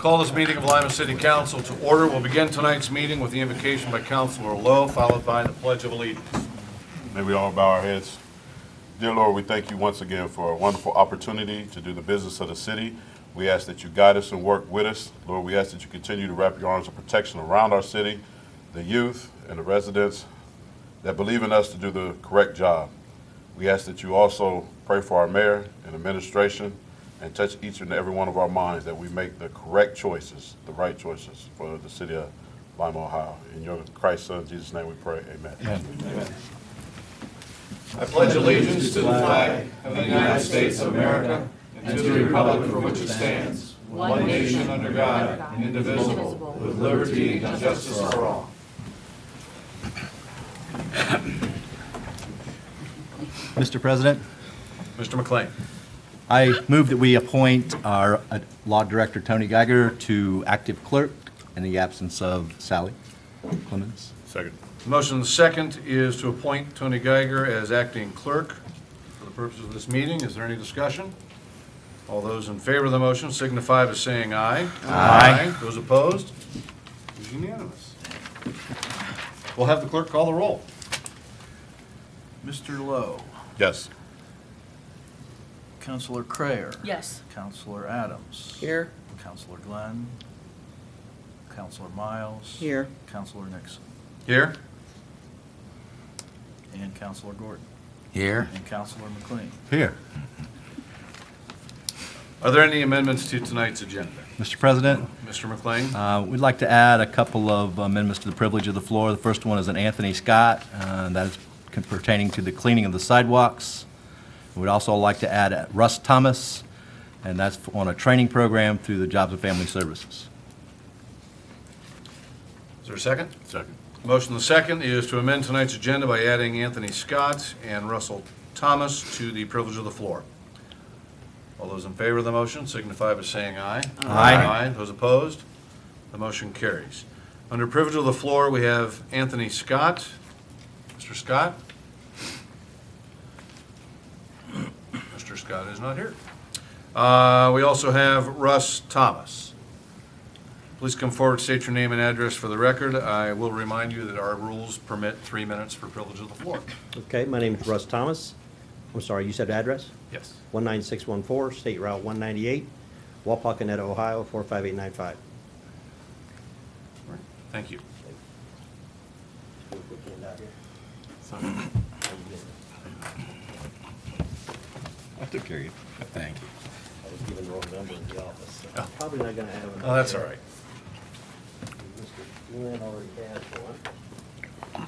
Call this meeting of Lima City Council to order. We'll begin tonight's meeting with the invocation by Councilor Lowe, followed by the Pledge of Allegiance. May we all bow our heads. Dear Lord, we thank you once again for a wonderful opportunity to do the business of the city. We ask that you guide us and work with us. Lord, we ask that you continue to wrap your arms of protection around our city, the youth and the residents that believe in us to do the correct job. We ask that you also pray for our mayor and administration and touch each and every one of our minds that we make the correct choices, the right choices for the city of Lima, Ohio. In your Christ's Son, Jesus' name we pray, amen. Amen. I pledge allegiance to the flag of the United States of America and to the republic for which it stands, one nation under God, indivisible, with liberty and justice for all. Mr. President, Mr. McLean. I move that we appoint our Law Director, Tony Geiger, to active clerk in the absence of Sally Clemens. Second. The motion second is to appoint Tony Geiger as acting clerk for the purposes of this meeting. Is there any discussion? All those in favor of the motion signify by saying aye. Aye. Those opposed? It is unanimous. We'll have the clerk call the roll. Mr. Lowe. Yes. Councilor Crayer. Yes. Councilor Adams. Here. Councilor Glenn. Councilor Miles. Here. Councilor Nixon. Here. And Councilor Gordon. Here. And Councilor McLean. Here. Are there any amendments to tonight's agenda? Mr. President, Mr. McLean? we'd like to add a couple of amendments to the privilege of the floor. The first one is an Anthony Scott, that is pertaining to the cleaning of the sidewalks. We'd also like to add Russ Thomas, and that's on a training program through the Jobs and Family Services. Is there a second? Second. Motion the second is to amend tonight's agenda by adding Anthony Scott and Russell Thomas to the privilege of the floor. All those in favor of the motion signify by saying aye. Aye. Those opposed? The motion carries. Under privilege of the floor, we have Anthony Scott. Mr. Scott? Mr. Scott is not here. We also have Russ Thomas. Please come forward, state your name and address for the record. I will remind you that our rules permit 3 minutes for privilege of the floor. Okay, my name is Russ Thomas. I'm sorry, you said address? Yes. 19614, State Route 198, Wapakoneta, Ohio, 45895. Thank you. I took care of you. Thank you. I was given the wrong number in the office, so probably not going to have an. Oh, that's all right. Mr. Glenn already has one.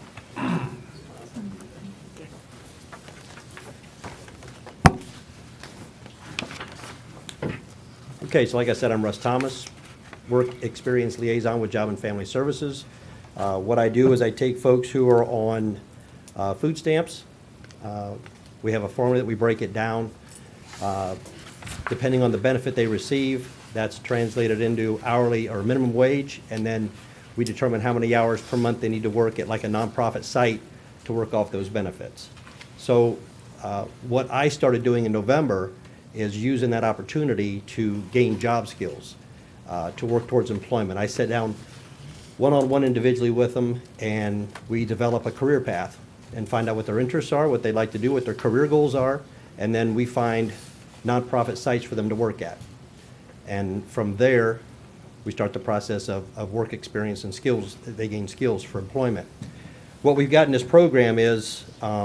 Okay, so like I said, I'm Russ Thomas, work experience liaison with Job and Family Services. What I do is I take folks who are on food stamps. We have a formula that we break it down. Depending on the benefit they receive, that's translated into hourly or minimum wage, and then we determine how many hours per month they need to work at like a nonprofit site to work off those benefits. So what I started doing in November is using that opportunity to gain job skills, to work towards employment. I sit down one-on-one individually with them, and we develop a career path and find out what their interests are, what they'd like to do, what their career goals are, and then we find nonprofit sites for them to work at. And from there, we start the process of work experience and skills. They gain skills for employment. What we've got in this program is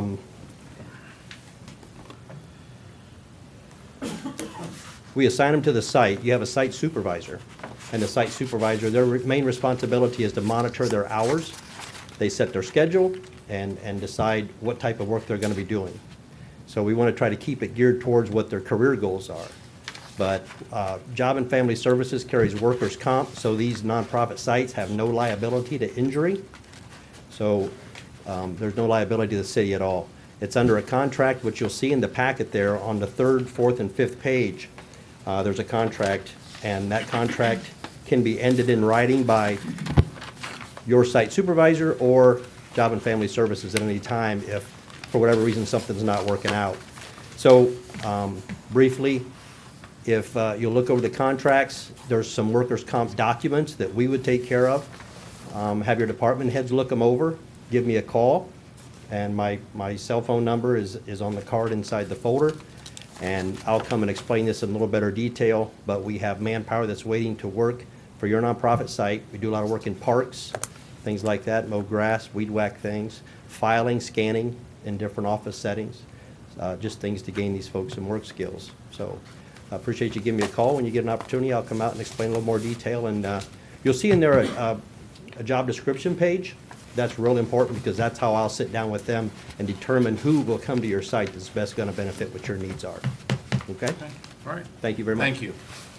we assign them to the site. You have a site supervisor. And the site supervisor, their main responsibility is to monitor their hours. They set their schedule and decide what type of work they're going to be doing. So we want to try to keep it geared towards what their career goals are. But Job and Family Services carries workers' comp, so these nonprofit sites have no liability to injury. So there's no liability to the city at all. It's under a contract, which you'll see in the packet there on the 3rd, 4th, and 5th page. There's a contract, and that contract can be ended in writing by your site supervisor or Job and Family Services at any time if, for whatever reason, something's not working out. So briefly, If you'll look over the contracts, there's some workers' comp documents that we would take care of. Have your department heads look them over, give me a call, and my cell phone number is on the card inside the folder. And I'll come and explain this in a little better detail, but we have manpower that's waiting to work for your nonprofit site. We do a lot of work in parks, things like that, mow grass, weed whack things, filing, scanning in different office settings, just things to gain these folks some work skills. So I appreciate you giving me a call. When you get an opportunity, I'll come out and explain a little more detail. And you'll see in there a job description page. That's real important because that's how I'll sit down with them and determine who will come to your site that's best going to benefit what your needs are. Okay? All right. Thank you very much. Thank you.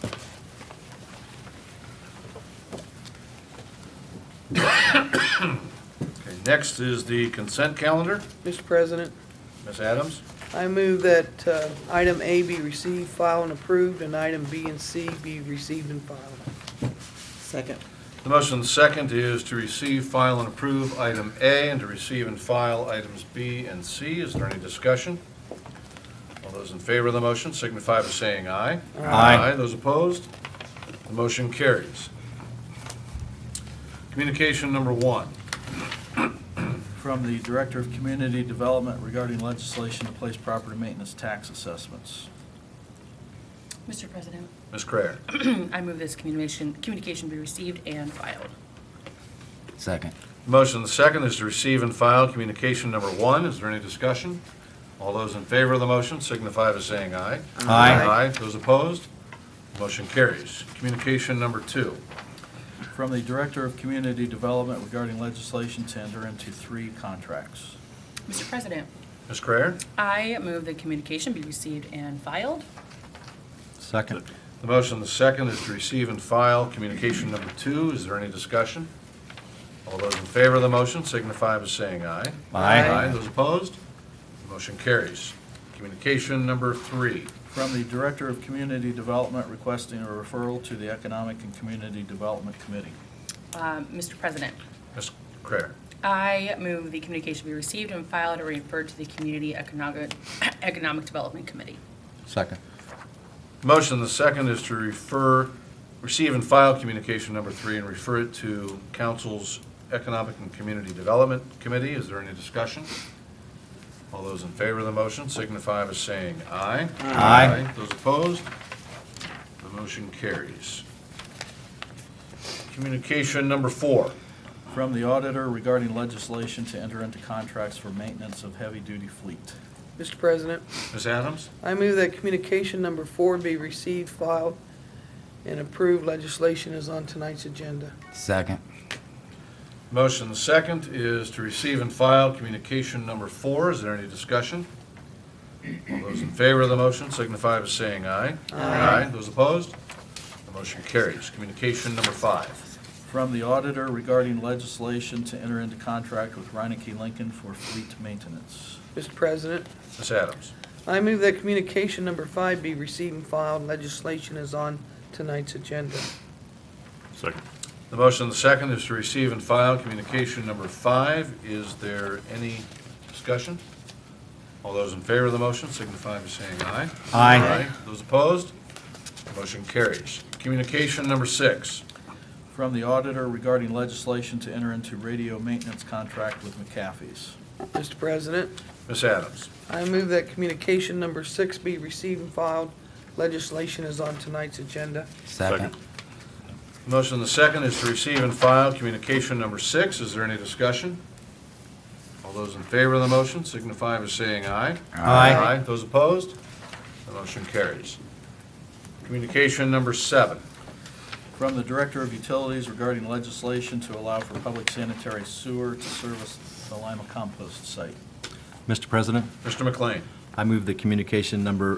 Okay, next is the consent calendar. Mr. President, Ms. Adams? I move that item A be received, filed, and approved, and item B and C be received and filed. Second. The motion and second is to receive, file, and approve item A and to receive and file items B and C. Is there any discussion? All those in favor of the motion signify by saying aye. Aye. Those opposed? The motion carries. Communication number 1. From the Director of Community Development regarding legislation to place property maintenance tax assessments. Mr. President, Ms. Crayer. I move this communication be received and filed. Second. The motion and second is to receive and file communication number 1. Is there any discussion? All those in favor of the motion signify by saying aye. Aye. Those opposed? The motion carries. Communication number 2. From the Director of Community Development regarding legislation to enter into 3 contracts. Mr. President, Ms. Crayer. I move the communication be received and filed. Second. The motion and second is to receive and file communication number 2. Is there any discussion? All those in favor of the motion signify by saying aye. Aye. Those opposed? The motion carries. Communication number 3. From the Director of Community Development requesting a referral to the Economic and Community Development Committee. Mr. President, Ms. Crayer. I move the communication be received and filed or referred to the Community Economic Development Committee. Second. Motion the second is to receive and file communication number 3 and refer it to Council's Economic and Community Development Committee. Is there any discussion? All those in favor of the motion signify by saying aye. Aye. Those opposed? The motion carries. Communication number 4. From the Auditor regarding legislation to enter into contracts for maintenance of heavy-duty fleet. Mr. President, Ms. Adams? I move that communication number 4 be received, filed, and approved. Legislation is on tonight's agenda. Second. Motion the second is to receive and file communication number 4. Is there any discussion? All those in favor of the motion signify by saying aye. Aye. Those opposed? The motion carries. Communication number 5. From the Auditor regarding legislation to enter into contract with Reineke Lincoln for fleet maintenance. Mr. President, Ms. Adams? I move that communication number 5 be received and filed. Legislation is on tonight's agenda. Second. The motion the second is to receive and file communication number 5. Is there any discussion? All those in favor of the motion signify by saying aye. Aye. Those opposed? The motion carries. Communication number 6. From the Auditor regarding legislation to enter into radio maintenance contract with McAfee's. Mr. President, Ms. Adams? I move that communication number 6 be received and filed. Legislation is on tonight's agenda. Second. Motion the second is to receive and file communication number 6. Is there any discussion? All those in favor of the motion signify by saying aye. Aye. Those opposed? The motion carries. Communication number 7. From the Director of Utilities regarding legislation to allow for public sanitary sewer to service the Lima compost site. Mr. President, Mr. McLean. I move the communication number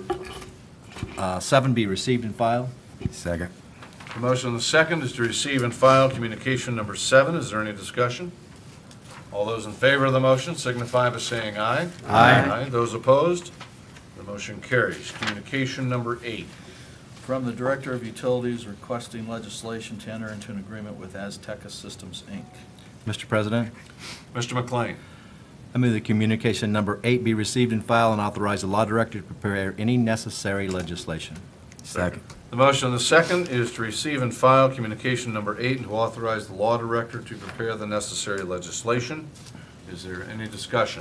7 be received and filed. Second. The motion on the second is to receive and file communication number 7. Is there any discussion? All those in favor of the motion signify by saying aye. Aye. Those opposed? The motion carries. Communication number 8. From the Director of Utilities requesting legislation to enter into an agreement with Azteca Systems, Inc. Mr. President, Mr. McLean. I move the communication number 8 be received and filed and authorize the law director to prepare any necessary legislation. Second. The motion and the second is to receive and file communication number 8 and to authorize the law director to prepare the necessary legislation. Is there any discussion?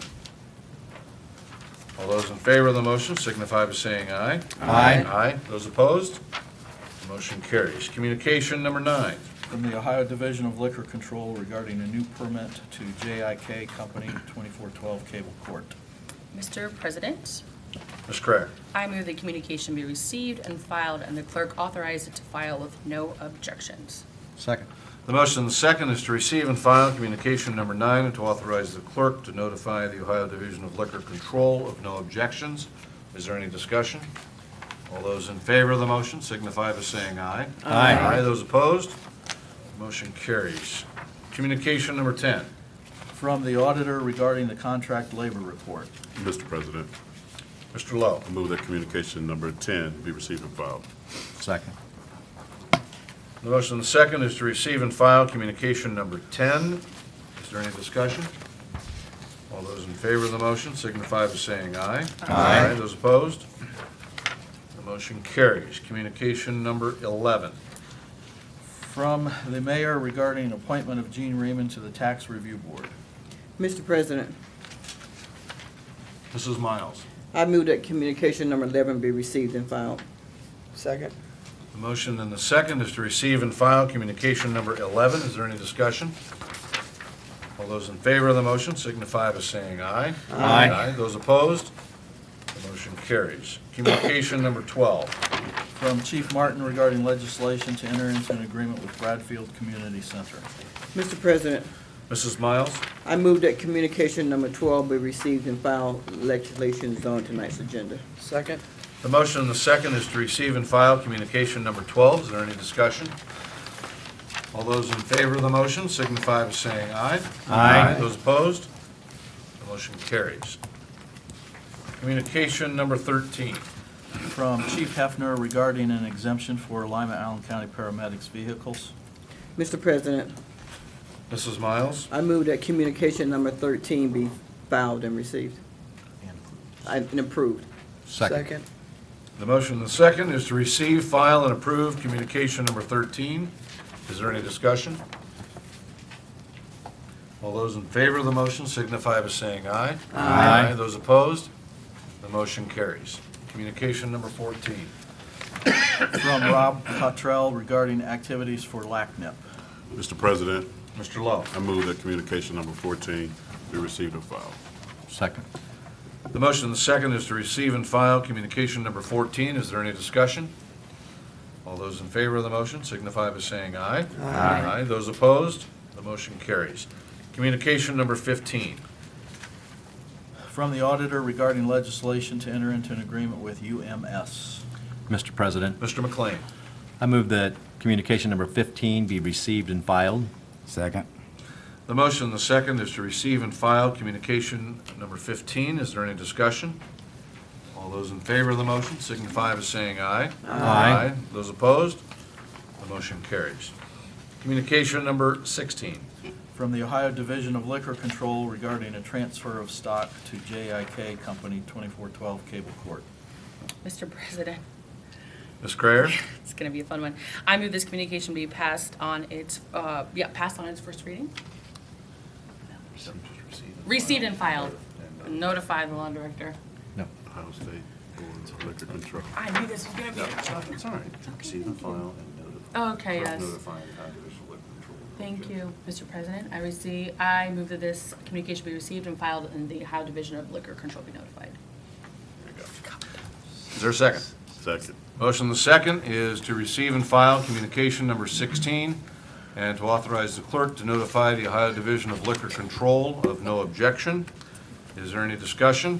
All those in favor of the motion signify by saying aye. Aye. Aye. Those opposed? The motion carries. Communication number 9. From the Ohio Division of Liquor Control regarding a new permit to JIK Company, 2412 Cable Court. Mr. President, Ms. Craig. I move the communication be received and filed, and the clerk authorize it to file with no objections. Second. The motion and the second is to receive and file communication number 9 and to authorize the clerk to notify the Ohio Division of Liquor Control of no objections. Is there any discussion? All those in favor of the motion signify by saying aye. Aye. Aye. Those opposed? Motion carries. Communication number 10. From the auditor regarding the contract labor report. Mr. President, Mr. Lowe. I move that communication number 10 be received and filed. Second. The motion and the second is to receive and file communication number 10. Is there any discussion? All those in favor of the motion signify by saying aye. Aye. Those opposed? The motion carries. Communication number 11. From the mayor regarding appointment of Gene Reaman to the Tax Review Board. Mr. President, Mrs. Miles. I move that communication number 11 be received and filed. Second. The motion and the second is to receive and file communication number 11. Is there any discussion? All those in favor of the motion signify by saying aye. Aye. Those opposed? The motion carries. Communication number 12. From Chief Martin regarding legislation to enter into an agreement with Bradfield Community Center. Mr. President, Mrs. Miles. I move that communication number 12 be received and filed. Legislation is on tonight's agenda. Second. The motion and the second is to receive and file communication number 12. Is there any discussion? All those in favor of the motion signify by saying aye. Aye. Those opposed? The motion carries. Communication number 13. From Chief Hefner regarding an exemption for Lima Allen County paramedics vehicles. Mr. President, Mrs. Miles. I move that communication number 13 be filed and received. And approved. Second. The motion and the second is to receive, file, and approve communication number 13. Is there any discussion? All those in favor of the motion signify by saying aye. Aye. Those opposed? The motion carries. Communication number 14. From Rob Cottrell regarding activities for LACNIP. Mr. President, Mr. Lowe. I move that communication number 14 be received and filed. Second. The motion and the second is to receive and file communication number 14. Is there any discussion? All those in favor of the motion signify by saying aye. Aye. Those opposed? The motion carries. Communication number 15. From the auditor regarding legislation to enter into an agreement with UMS. Mr. President, Mr. McLean. I move that communication number 15 be received and filed. Second. The motion and the second is to receive and file communication number 15. Is there any discussion? All those in favor of the motion signify by saying aye. Aye. Those opposed? The motion carries. Communication number 16. From the Ohio Division of Liquor Control regarding a transfer of stock to JIK Company, 2412 Cable Court. Mr. President, Ms. Creer. it's going to be a fun one. I move this communication be passed on its first reading. Received and filed. Notify the law director. No. Ohio State Board of Liquor Control. I knew this was going to be. It's all right. Receive and file and Oh, okay, yes. notify the Ohio Division of Liquor Control. Thank you, Mr. President. I move that this communication be received and filed and the Ohio Division of Liquor Control be notified. There you go. Is there a second? Second. Motion the second is to receive and file communication number 16 and to authorize the clerk to notify the Ohio Division of Liquor Control of no objection. Is there any discussion?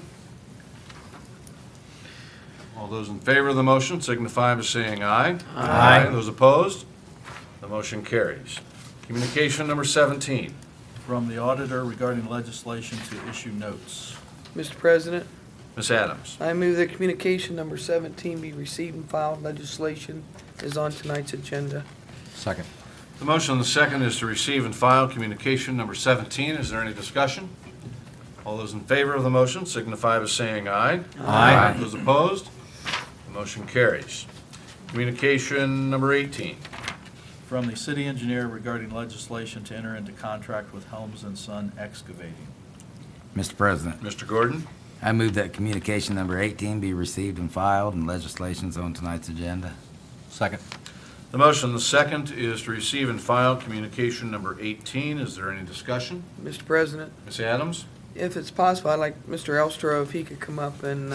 All those in favor of the motion signify by saying aye. Aye. Those opposed? The motion carries. Communication number 17. From the auditor regarding legislation to issue notes. Mr. President, Ms. Adams. I move that communication number 17 be received and filed. Legislation is on tonight's agenda. Second. The motion on the second is to receive and file communication number 17. Is there any discussion? All those in favor of the motion signify by saying aye. Aye. Those opposed? The motion carries. Communication number 18. From the city engineer regarding legislation to enter into contract with Helms and Son Excavating. Mr. President, Mr. Gordon? I move that communication number 18 be received and filed and legislation's on tonight's agenda. Second. The motion, the second, is to receive and file communication number 18. Is there any discussion? Mr. President, Ms. Adams? if it's possible, I'd like Mr. Elstro, if he could come up and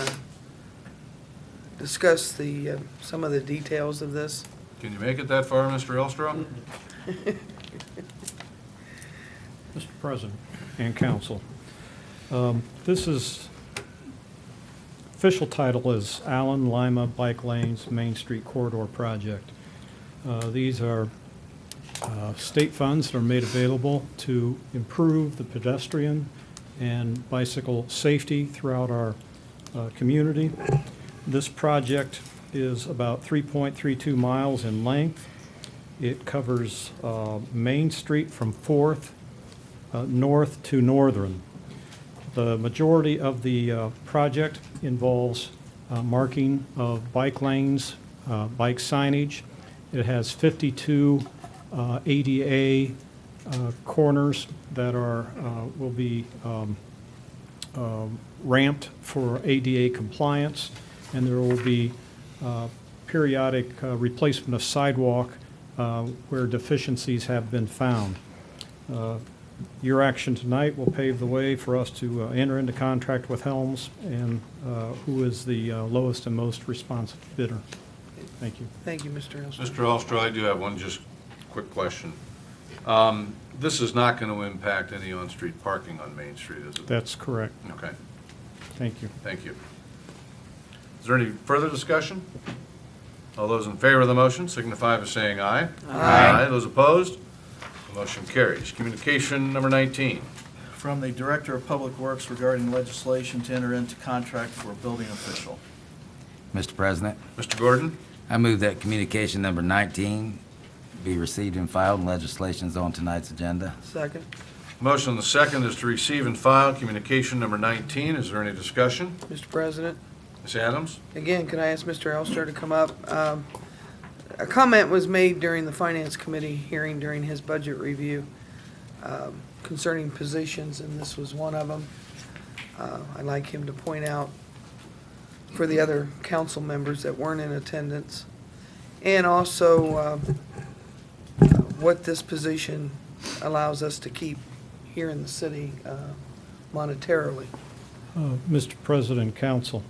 discuss the, some of the details of this. Can you make it that far, Mr. Elstrom? Mr. President and council, this is, official title is Allen Lima Bike Lanes Main Street Corridor Project. These are state funds that are made available to improve the pedestrian and bicycle safety throughout our community. This project is about 3.32 miles in length. It covers Main Street from 4th north to Northern. The majority of the project involves marking of bike lanes, bike signage. It has 52 ADA corners that are will be ramped for ADA compliance, and there will be periodic replacement of sidewalk where deficiencies have been found. Your action tonight will pave the way for us to enter into contract with Helms, and who is the lowest and most responsive bidder. Thank you. Thank you, Mr. Elstro. Mr. Elstro, I do have one just quick question. This is not going to impact any on-street parking on Main Street, is it? That's correct. Okay, Thank you. thank you. Is there any further discussion? All those in favor of the motion signify by saying aye. Aye. Those opposed? The motion carries. Communication number 19. From the Director of Public Works regarding legislation to enter into contract for a building official. Mr. President, Mr. Gordon? I move that communication number 19 be received and filed and legislation's on tonight's agenda. Second. Motion the second is to receive and file communication number 19. Is there any discussion? Mr. President, Ms. Adams? again, can I ask Mr. Elstro to come up? A comment was made during the Finance Committee hearing during his budget review concerning positions, and this was one of them. I'd like him to point out for the other council members that weren't in attendance, and also what this position allows us to keep here in the city monetarily. Mr. President, Council,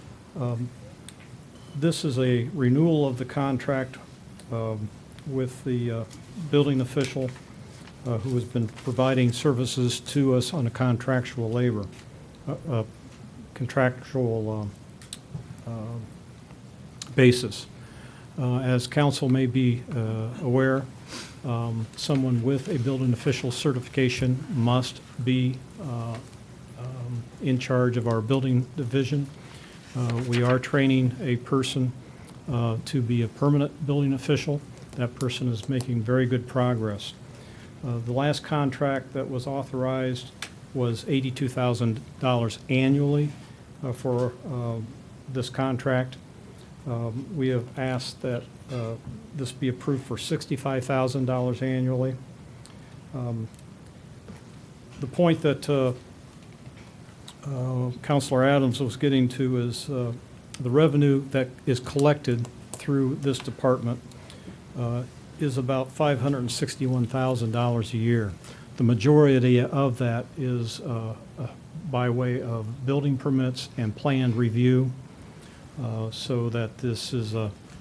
this is a renewal of the contract with the building official who has been providing services to us on a contractual basis. As council may be aware, someone with a building official certification must be in charge of our building division. We are training a person to be a permanent building official. That person is making very good progress. The last contract that was authorized was $82,000 annually for this contract. We have asked that this be approved for $65,000 annually. The point that Councilor Adams was getting to is the revenue that is collected through this department is about $561,000 a year. The majority of that is by way of building permits and planned review, so that this is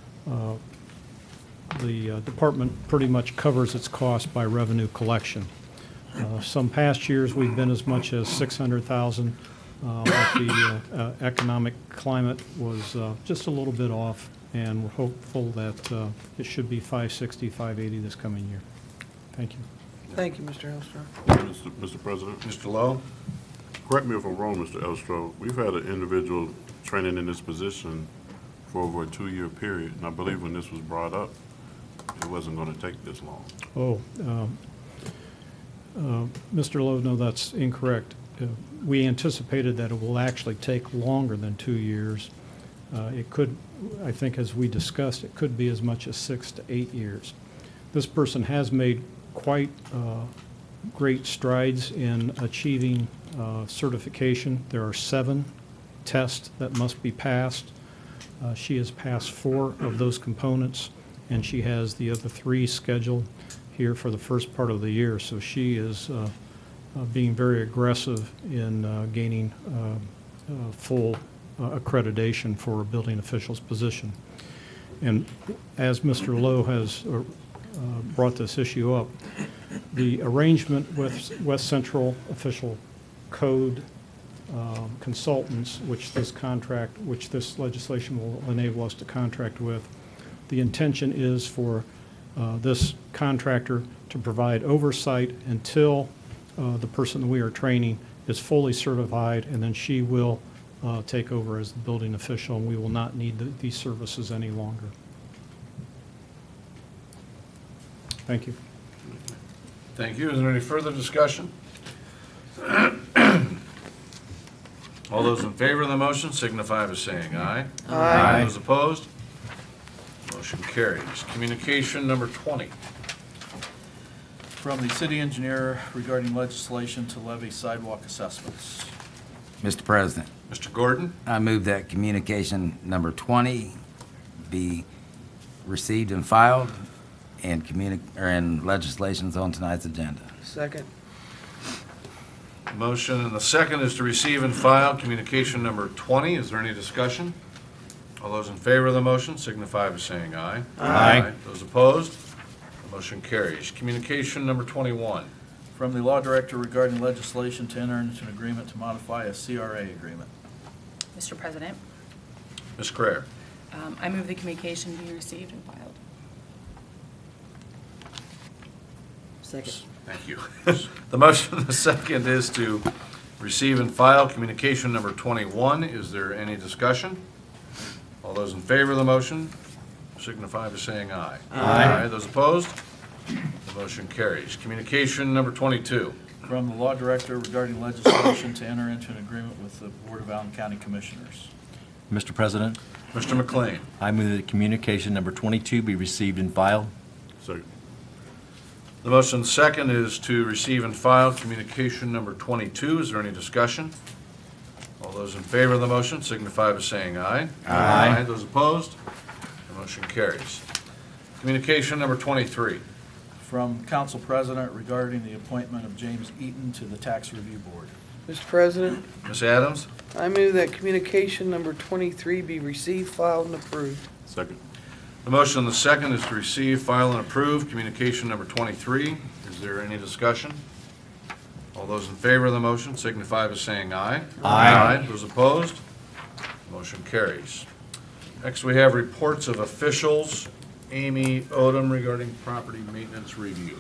the department pretty much covers its cost by revenue collection. Some past years we've been as much as $600,000. But the economic climate was just a little bit off, and we're hopeful that it should be $560,000, $580,000 this coming year. Thank you. Thank you, Mr. Elstro. Mr. President, Mr. Lowe? correct me if I'm wrong, Mr. Elstro, we've had an individual training in this position for over a 2-year period, and I believe when this was brought up, it wasn't going to take this long. Mr. Lowe, no, that's incorrect. We anticipated that it will actually take longer than 2 years. It could, I think as we discussed, it could be as much as 6 to 8 years. This person has made quite great strides in achieving certification. There are 7 tests that must be passed. She has passed 4 of those components, and she has the other 3 scheduled here for the first part of the year. So she is being very aggressive in gaining full accreditation for a building official's position. And as Mr. Lowe has brought this issue up, the arrangement with West Central Official Code consultants, which this legislation will enable us to contract with, the intention is for this contractor to provide oversight until the person that we are training is fully certified, and then she will take over as the building official, and we will not need these services any longer. Thank you. Thank you. Is there any further discussion? All those in favor of the motion signify by saying aye. Aye. Those opposed? Motion carries. Communication number 20. From the city engineer regarding legislation to levy sidewalk assessments. Mr. President, Mr. Gordon? I move that communication number 20 be received and filed, and legislation's on tonight's agenda. Second. Motion and the second is to receive and file communication number 20. Is there any discussion? All those in favor of the motion signify by saying aye. Aye. Those opposed? The motion carries. Communication number 21. From the law director regarding legislation to enter into an agreement to modify a CRA agreement. Mr. President, Ms. Crair? I move the communication be received and filed. Second. Thank you. The motion and the second is to receive and file communication number 21. Is there any discussion? All those in favor of the motion signify by saying aye. Aye. Those opposed? The motion carries. Communication number 22. From the law director regarding legislation to enter into an agreement with the Board of Allen County Commissioners. Mr. President, Mr. McLean. I move that communication number 22 be received and filed. Second. The motion second is to receive and file communication number 22. Is there any discussion? All those in favor of the motion signify by saying aye. Aye. Those opposed? The motion carries. Communication number 23. From council president regarding the appointment of James Eaton to the Tax Review Board. Mr. President, Ms. Adams? I move that communication number 23 be received, filed, and approved. Second. The motion and the second is to receive, file, and approve communication number 23. Is there any discussion? All those in favor of the motion signify by saying aye. Aye. Those opposed? Motion carries. Next, we have reports of officials. Amy Odom regarding property maintenance review.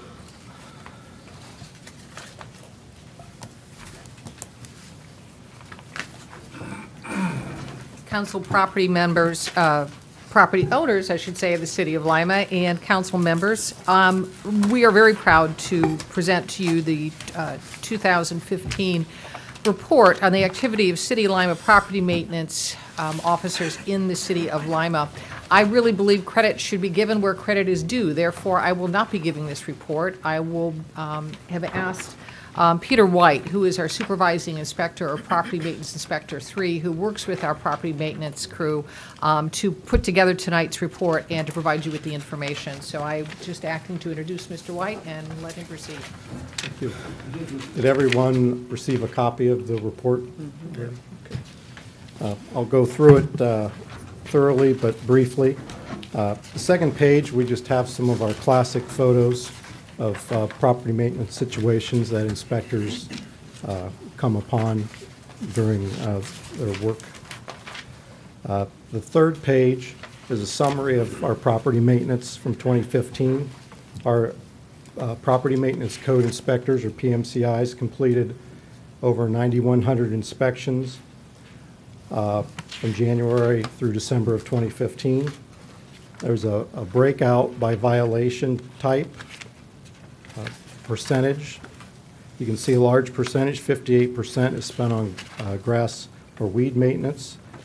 Council property members, property owners, I should say, of the city of Lima, and council members. We are very proud to present to you the 2015 report on the activity of City Lima property maintenance officers in the city of Lima. I really believe credit should be given where credit is due. Therefore, I will not be giving this report. I will have asked Peter White, who is our supervising inspector or property maintenance inspector 3, who works with our property maintenance crew, to put together tonight's report and to provide you with the information. So I'm just acting to introduce Mr. White and let him proceed. Thank you. Did everyone receive a copy of the report? Okay. I'll go through it thoroughly but briefly. The second page, we just have some of our classic photos of property maintenance situations that inspectors come upon during their work. The third page is a summary of our property maintenance from 2015. Our property maintenance code inspectors, or PMCIs, completed over 9,100 inspections from January through December of 2015. There's a breakout by violation type, percentage. You can see a large percentage, 58%, is spent on grass or weed maintenance.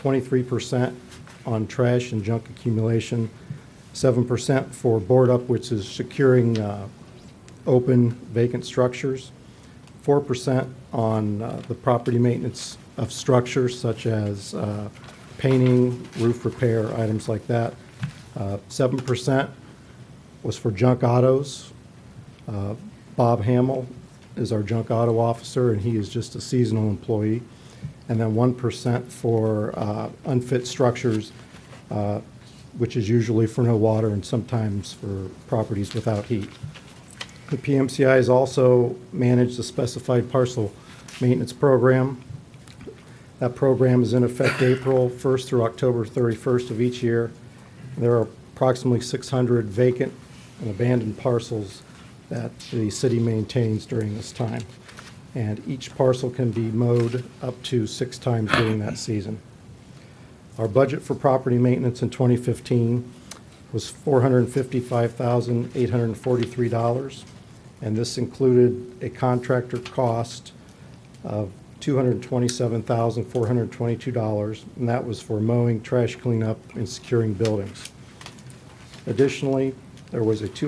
23% on trash and junk accumulation, 7% for board up, which is securing open vacant structures, 4% on the property maintenance of structures such as painting, roof repair, items like that. 7% was for junk autos. Bob Hamill is our junk auto officer, and he is just a seasonal employee. And then 1% for unfit structures, which is usually for no water and sometimes for properties without heat. The PMCI has also managed the specified parcel maintenance program. That program is in effect April 1st through October 31st of each year. There are approximately 600 vacant and abandoned parcels that the city maintains during this time. And each parcel can be mowed up to 6 times during that season. Our budget for property maintenance in 2015 was $455,843, and this included a contractor cost of $227,422, and that was for mowing, trash cleanup, and securing buildings. Additionally, there was a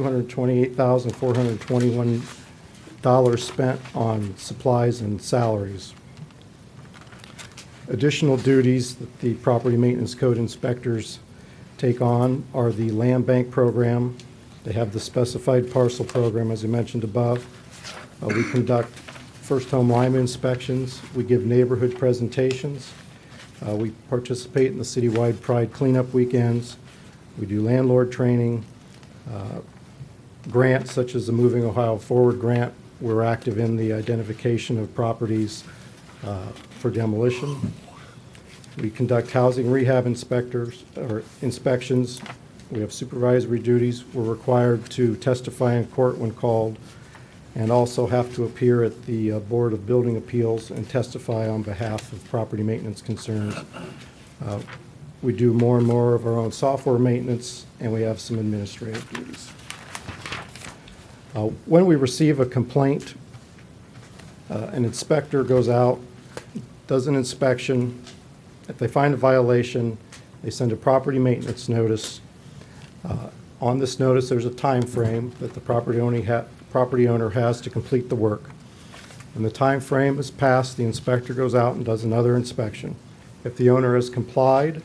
$228,421 spent on supplies and salaries. Additional duties that the property maintenance code inspectors take on are the land bank program. They have the specified parcel program, as I mentioned above. We conduct first home Lima inspections. We give neighborhood presentations. We participate in the citywide Pride cleanup weekends. We do landlord training. Grants such as the Moving Ohio Forward grant. We're active in the identification of properties for demolition. We conduct housing rehab inspections. We have supervisory duties. We're required to testify in court when called, and also have to appear at the Board of Building Appeals and testify on behalf of property maintenance concerns. We do more and more of our own software maintenance, and we have some administrative duties. When we receive a complaint, an inspector goes out, does an inspection. If they find a violation, they send a property maintenance notice. On this notice, there's a time frame that the property owner has to complete the work. When the time frame is passed, the inspector goes out and does another inspection. If the owner has complied,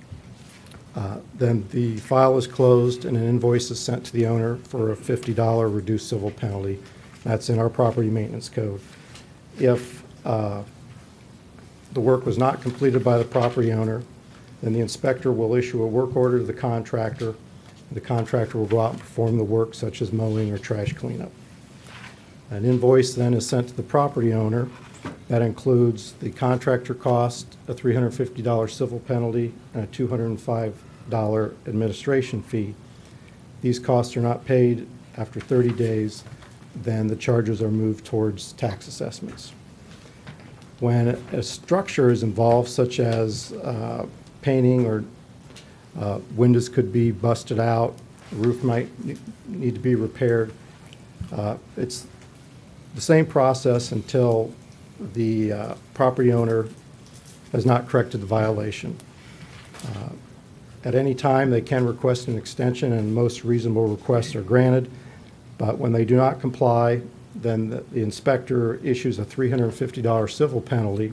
then the file is closed and an invoice is sent to the owner for a $50 reduced civil penalty. That's in our property maintenance code. If the work was not completed by the property owner, then the inspector will issue a work order to the contractor. The contractor will go out and perform the work such as mowing or trash cleanup. An invoice then is sent to the property owner. That includes the contractor cost, a $350 civil penalty, and a $205 administration fee. These costs are not paid after 30 days, then the charges are moved towards tax assessments. When a structure is involved, such as painting or windows could be busted out, the roof might need to be repaired, it's the same process until the property owner has not corrected the violation. At any time, they can request an extension, and most reasonable requests are granted. But when they do not comply, then the inspector issues a $350 civil penalty,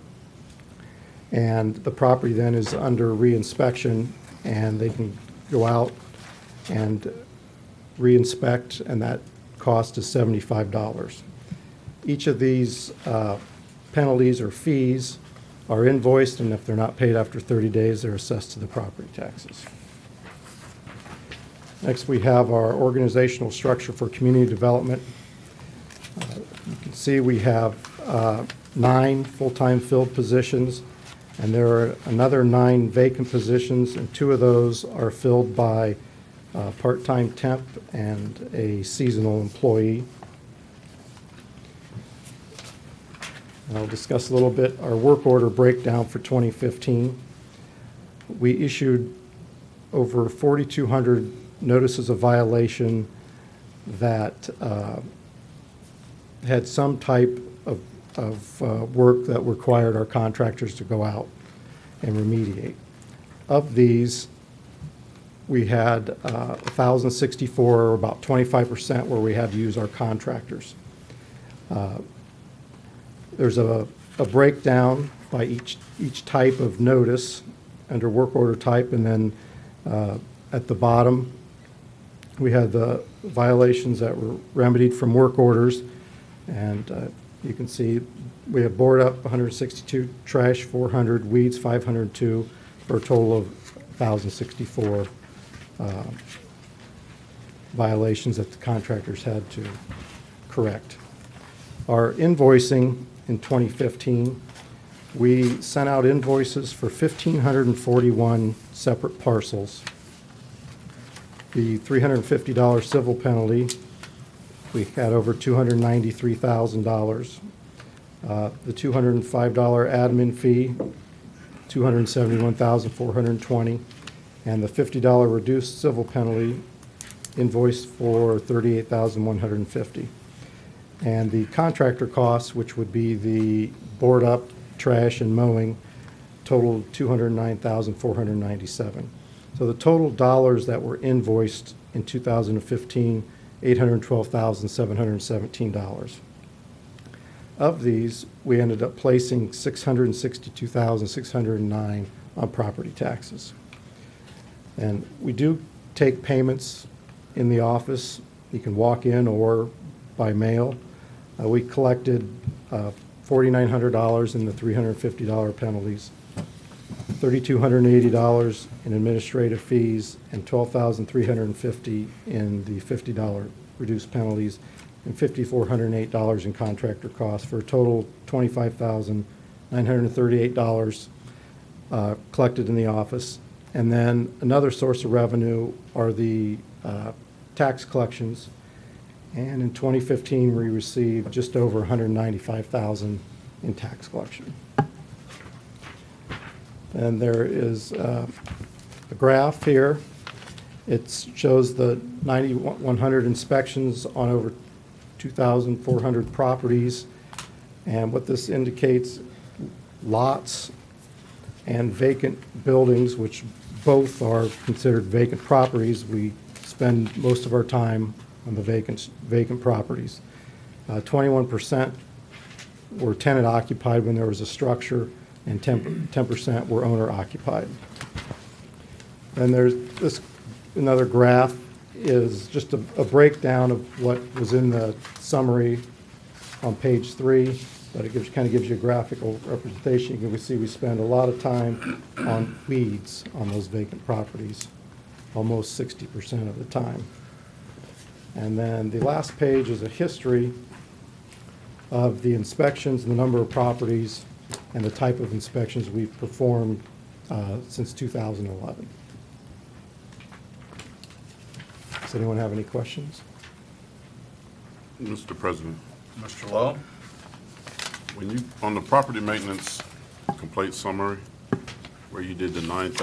and the property then is under re-inspection, and they can go out and re-inspect, and that cost is $75. Each of these penalties or fees are invoiced, and if they're not paid after 30 days, they're assessed to the property taxes. Next, we have our organizational structure for community development. You can see we have 9 full-time filled positions, and there are another 9 vacant positions, and 2 of those are filled by part-time temp and a seasonal employee. And I'll discuss a little bit our work order breakdown for 2015. We issued over 4,200 notices of violation that had some type of work that required our contractors to go out. and remediate. Of these, we had 1,064, or about 25%, where we had to use our contractors. There's a breakdown by each type of notice under work order type, and then at the bottom, we had the violations that were remedied from work orders, and you can see we have board up 162, trash 400, weeds 502, for a total of 1,064 violations that the contractors had to correct. Our invoicing in 2015, we sent out invoices for 1,541 separate parcels. The $350 civil penalty, we had over $293,000. The $205 admin fee, $271,420, and the $50 reduced civil penalty invoiced for $38,150. And the contractor costs, which would be the board up, trash, and mowing, totaled $209,497. So the total dollars that were invoiced in 2015, $812,717. Of these, we ended up placing $662,609 on property taxes. And we do take payments in the office. You can walk in or by mail. We collected $4,900 in the $350 penalties, $3,280 in administrative fees, and $12,350 in the $50 reduced penalties, and $5,408 in contractor costs, for a total $25,938 collected in the office. And then another source of revenue are the tax collections. And in 2015, we received just over $195,000 in tax collection. And there is a graph here. It shows the 9,100 inspections on over 2,400 properties. And what this indicates, lots and vacant buildings, which both are considered vacant properties. We spend most of our time on the vacant properties. 21% were tenant occupied when there was a structure, and 10% were owner occupied. And there's this, another graph is just a breakdown of what was in the summary on page 3, but it kind of gives you a graphical representation. You can see we spend a lot of time on weeds on those vacant properties, almost 60% of the time. And then the last page is a history of the inspections and the number of properties and the type of inspections we've performed since 2011. Does anyone have any questions? Mr. President, Mr. Lowe? when you, on the property maintenance complaint summary, where you did the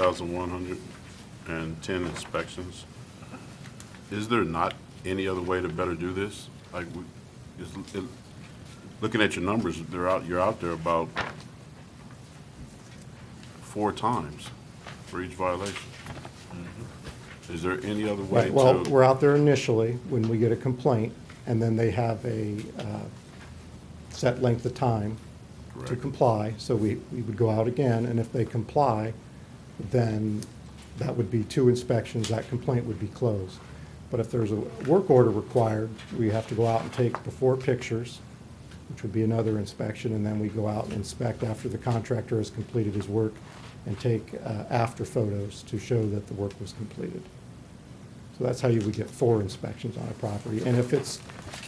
9,110 inspections, is there not any other way to better do this? Like, looking at your numbers, you're out there about 4 times for each violation. Is there any other way Right, well, to? we're out there initially when we get a complaint, and then they have a set length of time to Correct. comply. So we would go out again, and if they comply, then that would be 2 inspections, that complaint would be closed. But if there's a work order required, we have to go out and take before pictures, which would be another inspection, and then we go out and inspect after the contractor has completed his work and take after photos to show that the work was completed. So that's how you would get 4 inspections on a property. And if it's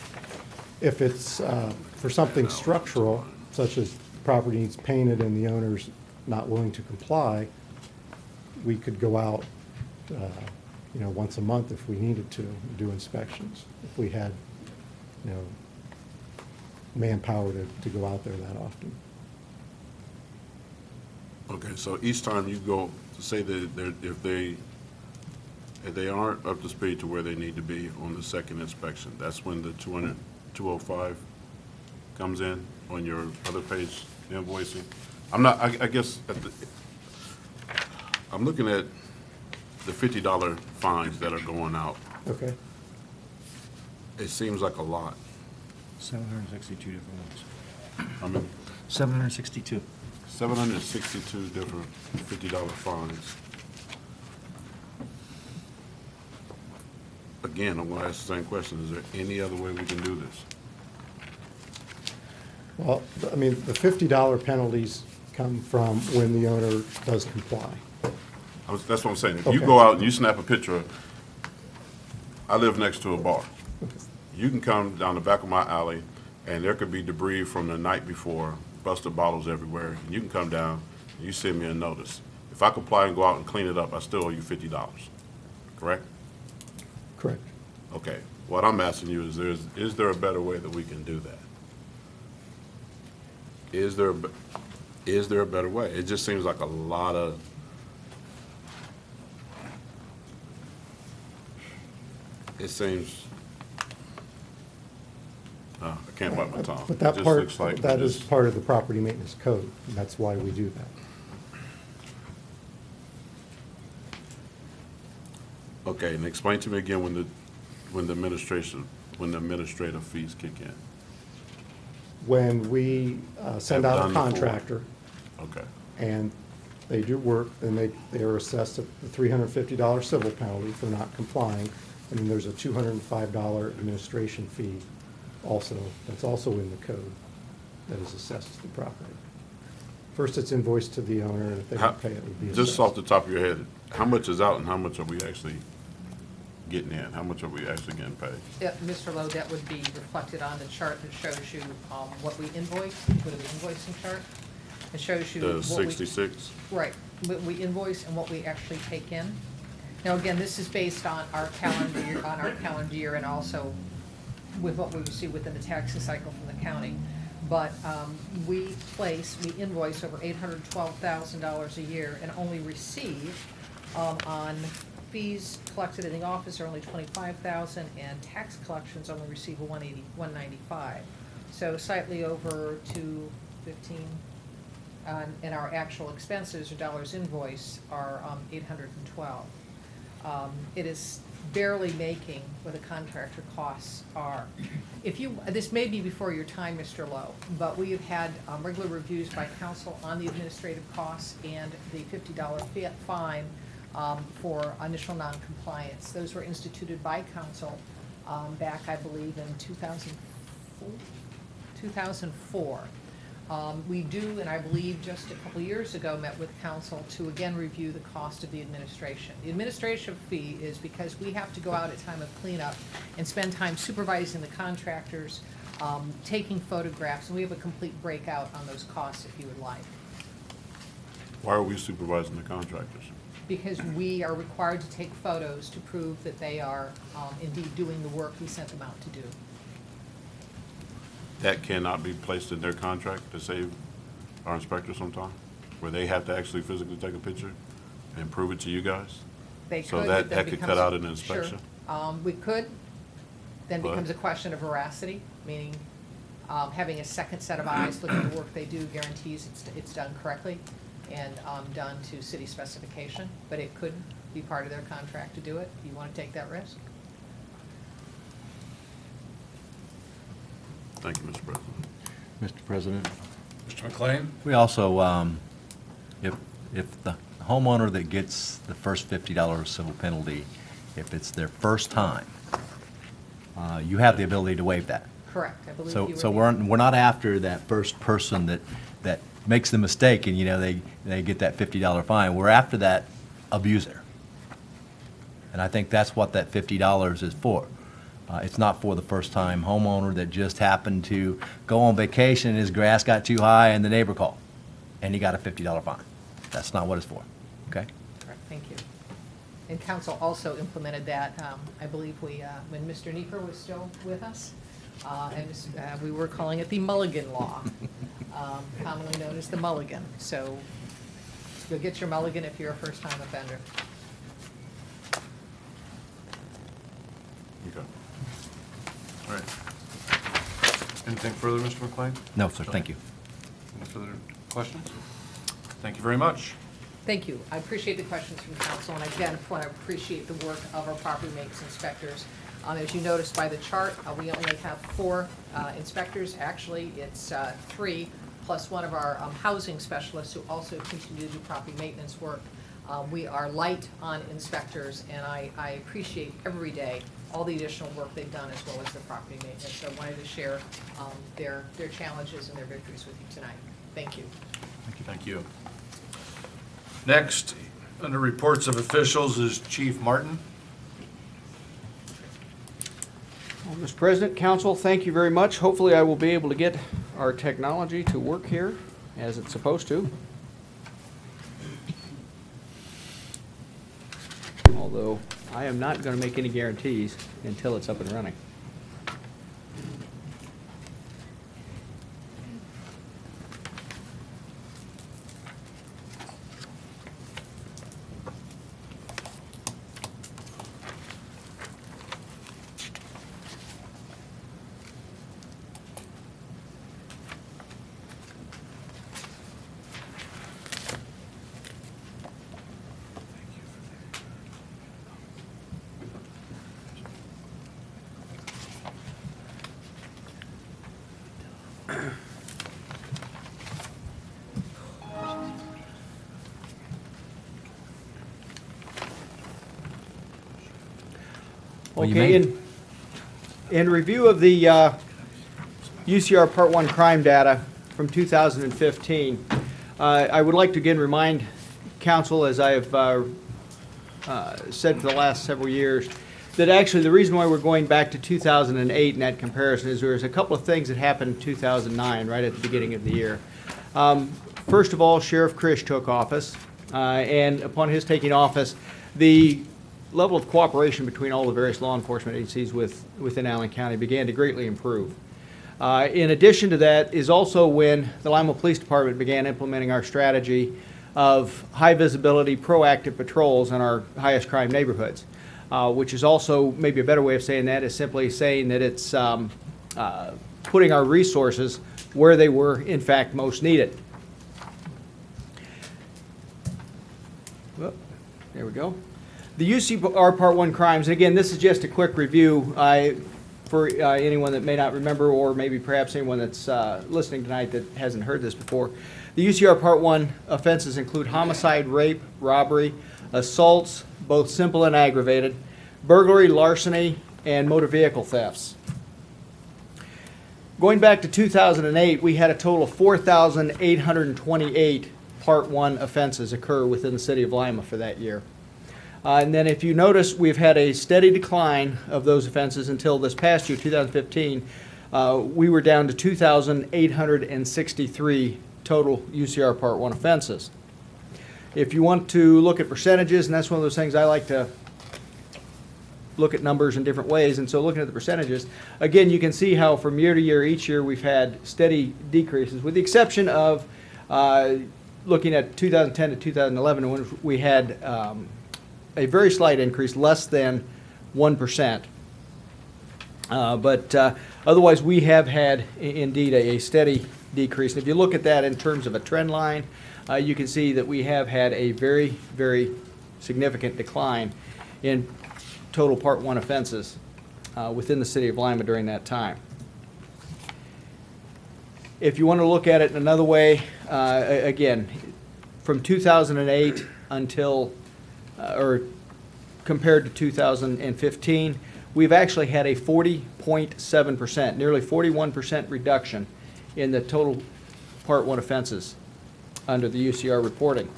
for something structural, such as the property needs painted and the owner's not willing to comply, we could go out, once a month if we needed to do inspections, if we had, manpower to go out there that often. Okay, so each time you go to say that if they aren't up to speed to where they need to be on the second inspection, that's when the 205 comes in on your other page invoicing. I guess I'm looking at the $50 fines that are going out. Okay. It seems like a lot. 762 different ones. I mean, 762. 762 different $50 fines. Again, I'm going to ask the same question. Is there any other way we can do this? Well, I mean, the $50 penalties come from when the owner does comply. That's what I'm saying. If you Okay. go out and you snap a picture, I live next to a bar. You can come down the back of my alley, and there could be debris from the night before, busted bottles everywhere, and you can come down, and you send me a notice. If I comply and go out and clean it up, I still owe you $50, correct? Correct. Okay. What I'm asking you is there a better way that we can do that? Is there a better way? It just seems like a lot of, it seems, I can't bite my tongue. But It that just part, looks like that we is just- part of the property maintenance code, and that's why we do that. Okay, and explain to me again when the administrative fees kick in. When we send Have out done a before. contractor Okay. and they do work, then they are assessed the $350 civil penalty for not complying, and then there's a $205 administration fee also, that's also in the code, that is assessed to the property. First, it's invoiced to the owner, and if they don't pay, it would be assessed. Just off the top of your head, how much is out and how much are we actually getting in? How much are we actually getting paid? Yeah, Mr. Lowe, that would be reflected on the chart that shows you what we invoice, what an invoicing chart. It shows you The what we. 66? Right, what we invoice and what we actually take in. Now, again, this is based on our calendar year, and also with what we receive within the taxing cycle from the county. But we invoice over $812,000 a year and only receive on fees collected in the office are only $25,000, and tax collections only receive $195. So slightly over $215. And our actual expenses or dollars invoice are $812. It is barely making what the contractor costs are. This may be before your time, Mr. Lowe, but we have had regular reviews by council on the administrative costs and the $50 fine for initial noncompliance. Those were instituted by council back, I believe, in 2004. We do, and I believe just a couple years ago, met with council to again review the cost of the administration. The administration fee is because we have to go out at time of cleanup and spend time supervising the contractors, taking photographs, and we have a complete breakout on those costs if you would like. Why are we supervising the contractors? Because we are required to take photos to prove that they are indeed doing the work we sent them out to do. That cannot be placed in their contract to save our inspectors some time? Where they have to actually physically take a picture and prove it to you guys? They So could, that but then could cut becomes- out an inspection? Sure. We could, then But- becomes a question of veracity, meaning having a second set of eyes look at the work they do guarantees it's done correctly and done to city specification, but it could be part of their contract to do it. Do you want to take that risk? Thank you, Mr. President. Mr. President? Mr. McLean? We also, if the homeowner that gets the first $50 civil penalty, if it's their first time, you have the ability to waive that. Correct, I believe you were. So we're not after that first person that makes the mistake and, they get that $50 fine. We're after that abuser. And I think that's what that $50 is for. It's not for the first-time homeowner that just happened to go on vacation and his grass got too high and the neighbor called, and he got a $50 fine. That's not what it's for, okay? Correct, thank you. And council also implemented that, I believe when Mr. Nieper was still with us, and we were calling it the Mulligan Law, commonly known as the Mulligan. So you'll get your Mulligan if you're a first-time offender. Okay. All right. Anything further, Mr. McLean? No, sir, thank you. Any further questions? Thank you very much. Thank you. I appreciate the questions from council, and again, I want to appreciate the work of our property maintenance inspectors. As you noticed by the chart, we only have 4 inspectors. Actually, it's 3, plus one of our housing specialists who also continue to do property maintenance work. We are light on inspectors, and I appreciate every day all the additional work they've done as well as the property maintenance. So I wanted to share their challenges and their victories with you tonight. Thank you. Thank you. Next, under reports of officials, is Chief Martin. Well, Mr. President, Council, thank you very much. Hopefully I will be able to get our technology to work here as it's supposed to. Although I am not going to make any guarantees until it's up and running. Okay, in review of the UCR Part 1 crime data from 2015, I would like to again remind Council, as I have said for the last several years, that actually the reason why we're going back to 2008 in that comparison is there's a couple of things that happened in 2009, right at the beginning of the year. First of all, Sheriff Krish took office, and upon his taking office, the level of cooperation between all the various law enforcement agencies within Allen County began to greatly improve. In addition to that is also when the Lima Police Department began implementing our strategy of high visibility, proactive patrols in our highest crime neighborhoods, which is also maybe a better way of saying that is simply saying that it's putting our resources where they were in fact most needed. Whoop, there we go. The UCR Part 1 crimes, and again, this is just a quick review for anyone that may not remember, or maybe perhaps anyone that's listening tonight that hasn't heard this before. The UCR Part 1 offenses include homicide, rape, robbery, assaults, both simple and aggravated, burglary, larceny, and motor vehicle thefts. Going back to 2008, we had a total of 4,828 Part 1 offenses occur within the city of Lima for that year. And then if you notice, we've had a steady decline of those offenses until this past year, 2015. We were down to 2,863 total UCR Part 1 offenses. If you want to look at percentages, and that's one of those things I like to look at numbers in different ways, and so looking at the percentages, again, you can see how from year to year, each year, we've had steady decreases, with the exception of looking at 2010 to 2011, when we had a very slight increase, less than 1%. But otherwise, we have had indeed a steady decrease. And if you look at that in terms of a trend line, you can see that we have had a very, very significant decline in total Part 1 offenses within the city of Lima during that time. If you want to look at it in another way, again, from 2008 until or compared to 2015, we've actually had a 40.7%, nearly 41% reduction in the total Part 1 offenses under the UCR reporting.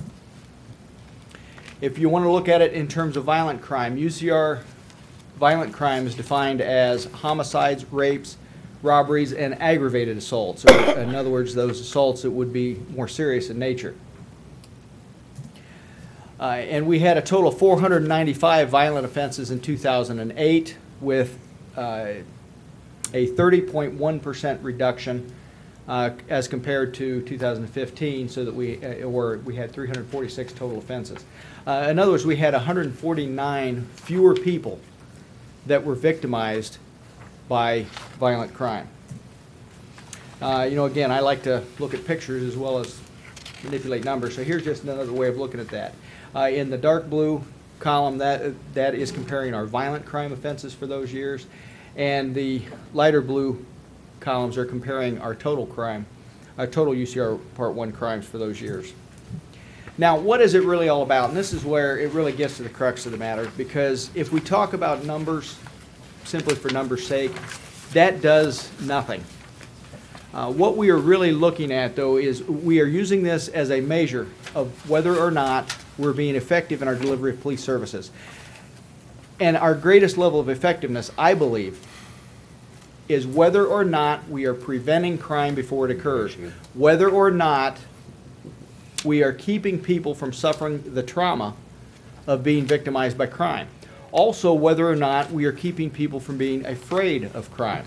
If you want to look at it in terms of violent crime, UCR violent crime is defined as homicides, rapes, robberies, and aggravated assaults. Or in other words, those assaults that would be more serious in nature. And we had a total of 495 violent offenses in 2008, with a 30.1% reduction as compared to 2015, so that we had 346 total offenses. In other words, we had 149 fewer people that were victimized by violent crime. You know, again, I like to look at pictures as well as manipulate numbers. So here's just another way of looking at that. In the dark blue column, that is comparing our violent crime offenses for those years, and the lighter blue columns are comparing our total crime, our total UCR Part 1 crimes for those years. Now, what is it really all about? And this is where it really gets to the crux of the matter, because if we talk about numbers simply for numbers' sake, that does nothing. What we are really looking at, though, is we are using this as a measure of whether or not we're being effective in our delivery of police services. And our greatest level of effectiveness, I believe, is whether or not we are preventing crime before it occurs, whether or not we are keeping people from suffering the trauma of being victimized by crime. Also, whether or not we are keeping people from being afraid of crime.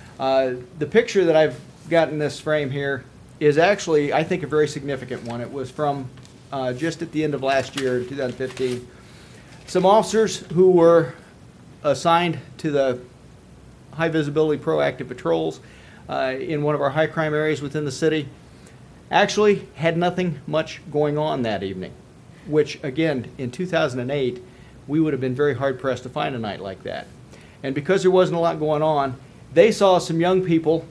The picture that I've got in this frame here is actually, I think, a very significant one. It was from just at the end of last year, in 2015. Some officers who were assigned to the high visibility proactive patrols in one of our high crime areas within the city actually had nothing much going on that evening, which again, in 2008, we would have been very hard pressed to find a night like that. And because there wasn't a lot going on, they saw some young people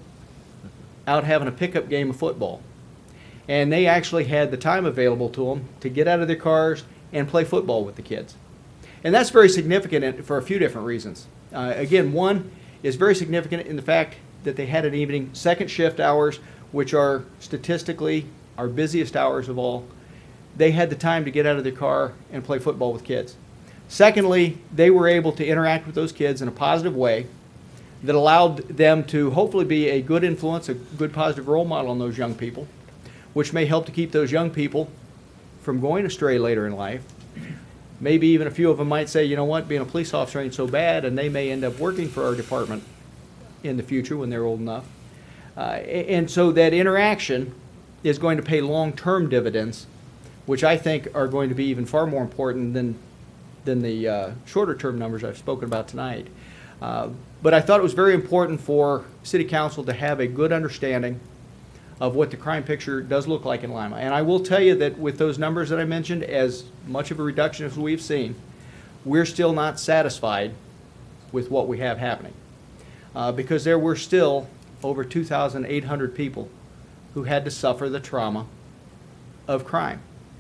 out having a pickup game of football. And they actually had the time available to them to get out of their cars and play football with the kids. And that's very significant for a few different reasons. Again, one is very significant in the fact that they had an evening second shift hours, which are statistically our busiest hours of all. They had the time to get out of their car and play football with kids. Secondly, they were able to interact with those kids in a positive way that allowed them to hopefully be a good influence, a good positive role model on those young people, which may help to keep those young people from going astray later in life. Maybe even a few of them might say, you know what, being a police officer ain't so bad, and they may end up working for our department in the future when they're old enough. And so that interaction is going to pay long-term dividends, which I think are going to be even far more important than the shorter-term numbers I've spoken about tonight. But I thought it was very important for City Council to have a good understanding of what the crime picture does look like in Lima. And I will tell you that with those numbers that I mentioned, as much of a reduction as we've seen, we're still not satisfied with what we have happening. Because there were still over 2,800 people who had to suffer the trauma of crime.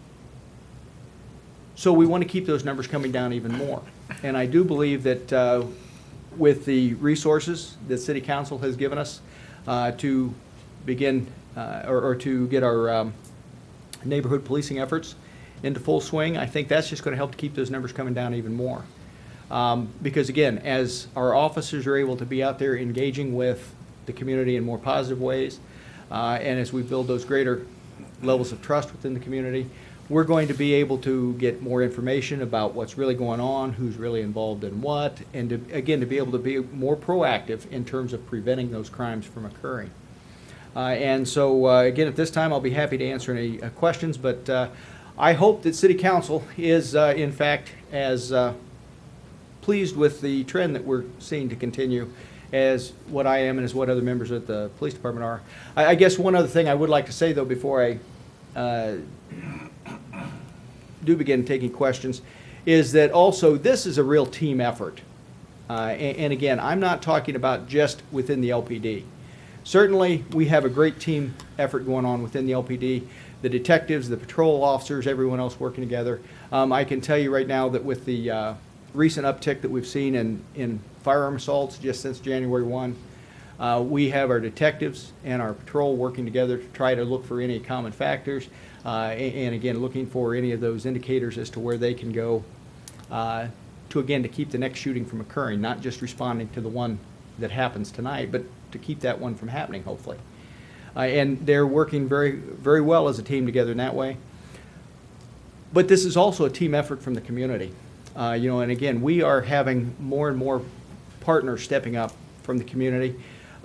So we want to keep those numbers coming down even more. And I do believe that with the resources that City Council has given us to begin or to get our neighborhood policing efforts into full swing, I think that's just going to help to keep those numbers coming down even more. Because again, as our officers are able to be out there engaging with the community in more positive ways, and as we build those greater levels of trust within the community, we're going to be able to get more information about what's really going on, who's really involved in what, and to, again, to be able to be more proactive in terms of preventing those crimes from occurring. And so, again, at this time, I'll be happy to answer any questions, but I hope that City Council is, in fact, as pleased with the trend that we're seeing to continue as what I am and as what other members of the police department are. I guess one other thing I would like to say, though, before I do begin taking questions, is that also this is a real team effort. And again, I'm not talking about just within the LPD. Certainly, we have a great team effort going on within the LPD. The detectives, the patrol officers, everyone else working together. I can tell you right now that with the recent uptick that we've seen in firearm assaults just since January 1, we have our detectives and our patrol working together to try to look for any common factors, and again, looking for any of those indicators as to where they can go to keep the next shooting from occurring, not just responding to the one that happens tonight, but to keep that one from happening, hopefully. And they're working very, very well as a team together in that way. But this is also a team effort from the community. And again, we are having more and more partners stepping up from the community.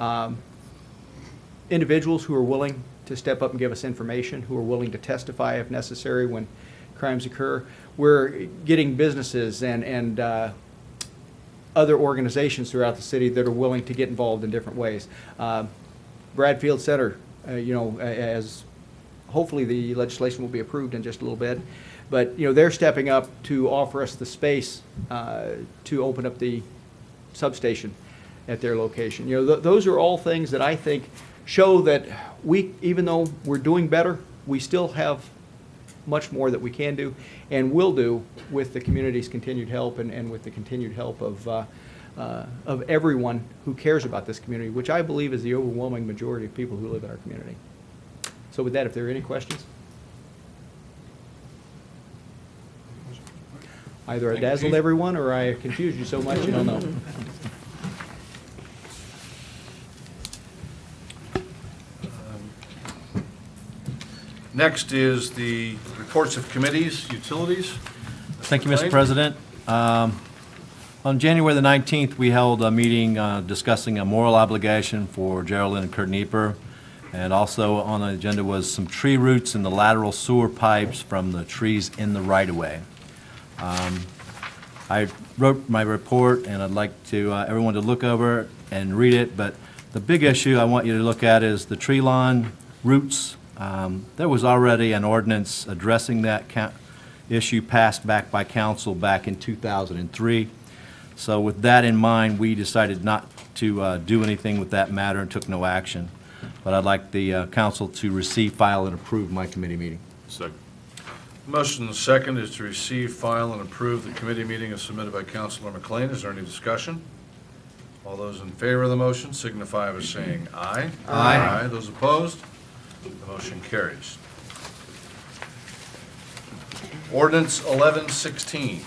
Individuals who are willing to step up and give us information, who are willing to testify if necessary when crimes occur. We're getting businesses and other organizations throughout the city that are willing to get involved in different ways. Bradfield Center, as hopefully the legislation will be approved in just a little bit. But, they're stepping up to offer us the space to open up the substation at their location. Those are all things that I think show that even though we're doing better, we still have much more that we can do and will do with the community's continued help and with the continued help of everyone who cares about this community, which I believe is the overwhelming majority of people who live in our community. So with that, if there are any questions? Either I dazzled everyone or I confused you so much you don't know. Next is the reports of committees, utilities. Thank you, Mr. McLean? President. On January the 19th, we held a meeting discussing a moral obligation for Geraldine and Kurt Nieper. And also on the agenda was some tree roots in the lateral sewer pipes from the trees in the right-of-way. I wrote my report, and I'd like to everyone to look over it and read it, but the big issue I want you to look at is the tree lawn roots. There was already an ordinance addressing that issue passed back by council back in 2003. So with that in mind, we decided not to do anything with that matter and took no action. But I'd like the council to receive, file, and approve my committee meeting. Second. Motion and second is to receive, file, and approve the committee meeting as submitted by Councilor McLean. Is there any discussion? All those in favor of the motion signify by saying aye. Aye. Those opposed? The motion carries. Ordinance 1116.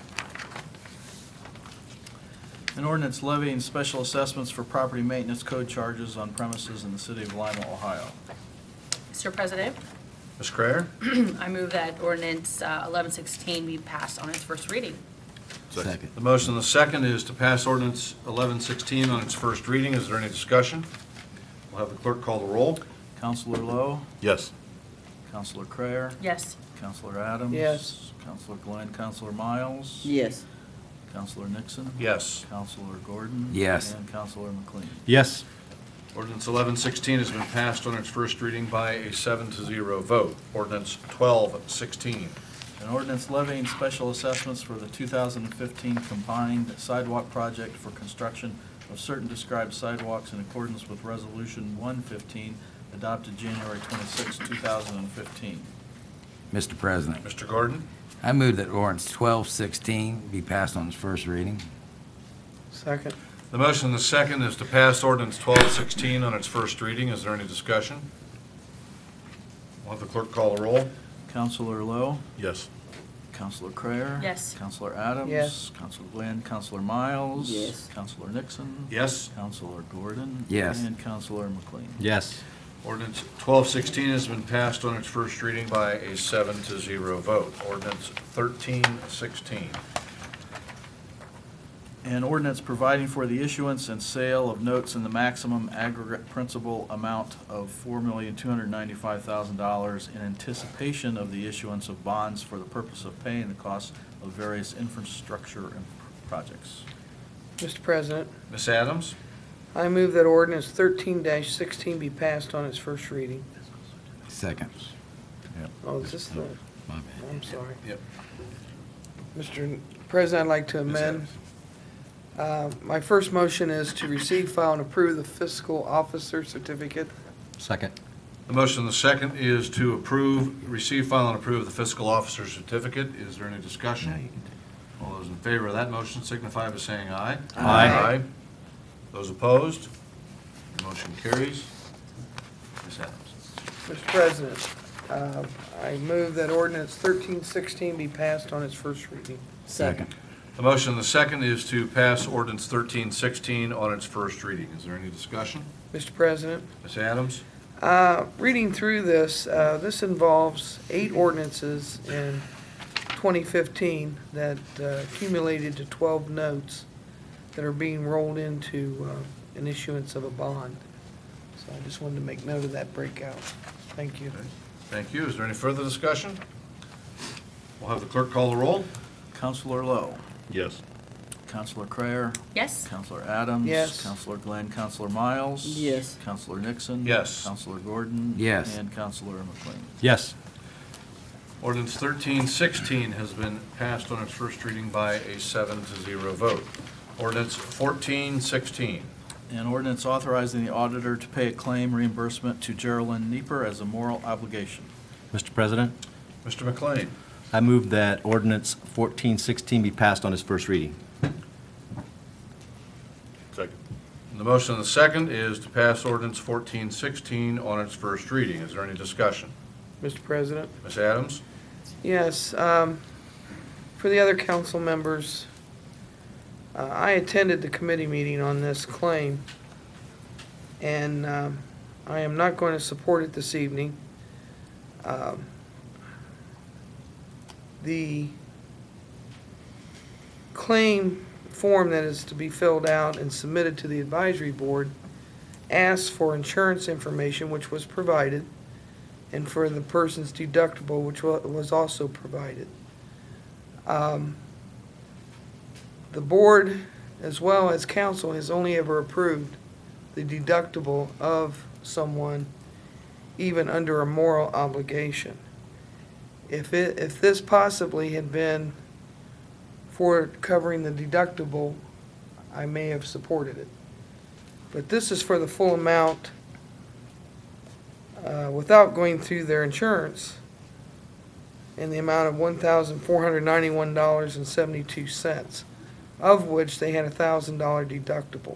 An ordinance levying special assessments for property maintenance code charges on premises in the city of Lima, Ohio. Mr. President, Ms. Cryer? I move that ordinance 1116 be passed on its first reading. Second. The motion and the second is to pass ordinance 1116 on its first reading. Is there any discussion? We'll have the clerk call the roll. Counselor Lowe, Yes. Counselor Crayer, Yes. Counselor Adams. Yes. Counselor Glenn, Counselor Miles. Yes. Counselor Nixon. Yes. Counselor Gordon. Yes. And Counselor McLean. Yes. Ordinance 1116 has been passed on its first reading by a 7-0 vote. Ordinance 1216. An ordinance levying special assessments for the 2015 combined sidewalk project for construction of certain described sidewalks in accordance with Resolution 115 adopted January 26, 2015. Mr. President, Mr. Gordon? I move that ordinance 1216 be passed on its first reading. Second. The motion and the second is to pass ordinance 1216 on its first reading. Is there any discussion? We'll have the clerk call the roll. Counselor Lowe, Yes. Counselor Crayer. Yes. Counselor Adams. Yes. Counselor Glenn, Counselor Miles. Yes. Counselor Nixon. Yes. Counselor Gordon. Yes. And Counselor McLean. Yes. Ordinance 1216 has been passed on its first reading by a 7-0 vote. Ordinance 1316. An ordinance providing for the issuance and sale of notes in the maximum aggregate principal amount of $4,295,000 in anticipation of the issuance of bonds for the purpose of paying the costs of various infrastructure projects. Mr. President, Ms. Adams? I move that ordinance 13-16 be passed on its first reading. Second. Oh, is this the, My bad. I'm sorry. Yep. Mr. President, I'd like to amend. My first motion is to receive, file, and approve the fiscal officer certificate. Second. The motion and the second is to approve, receive, file, and approve the fiscal officer certificate. Is there any discussion? All those in favor of that motion signify by saying aye. Aye. Those opposed? The motion carries. Ms. Adams? Mr. President, I move that ordinance 1316 be passed on its first reading. Second. The motion and the second is to pass ordinance 1316 on its first reading. Is there any discussion? Mr. President, Ms. Adams? reading through this, this involves 8 ordinances in 2015 that accumulated to 12 notes that are being rolled into an issuance of a bond. So I just wanted to make note of that breakout. Thank you. Thank you. Is there any further discussion? We'll have the clerk call the roll. Counselor Lowe, Yes. Counselor Crayer? Yes. Counselor Adams? Yes. Counselor Glenn? Counselor Miles? Yes. Counselor Nixon? Yes. Counselor Gordon? Yes. And Counselor McLean. Yes. Ordinance 1316 has been passed on its first reading by a 7-0 vote. Ordinance 1416. An ordinance authorizing the auditor to pay a claim reimbursement to Geraldine Nieper as a moral obligation. Mr. President, Mr. McLean. I move that ordinance 1416 be passed on its first reading. Second. The motion and the second is to pass ordinance 1416 on its first reading. Is there any discussion? Mr. President? Ms. Adams? Yes, for the other council members, I attended the committee meeting on this claim, and I am not going to support it this evening. The claim form that is to be filled out and submitted to the advisory board asks for insurance information, which was provided, and for the person's deductible, which was also provided. The board, as well as council, has only ever approved the deductible of someone even under a moral obligation. If this possibly had been for covering the deductible, I may have supported it. But this is for the full amount without going through their insurance in the amount of $1,491.72, of which they had a $1,000 deductible.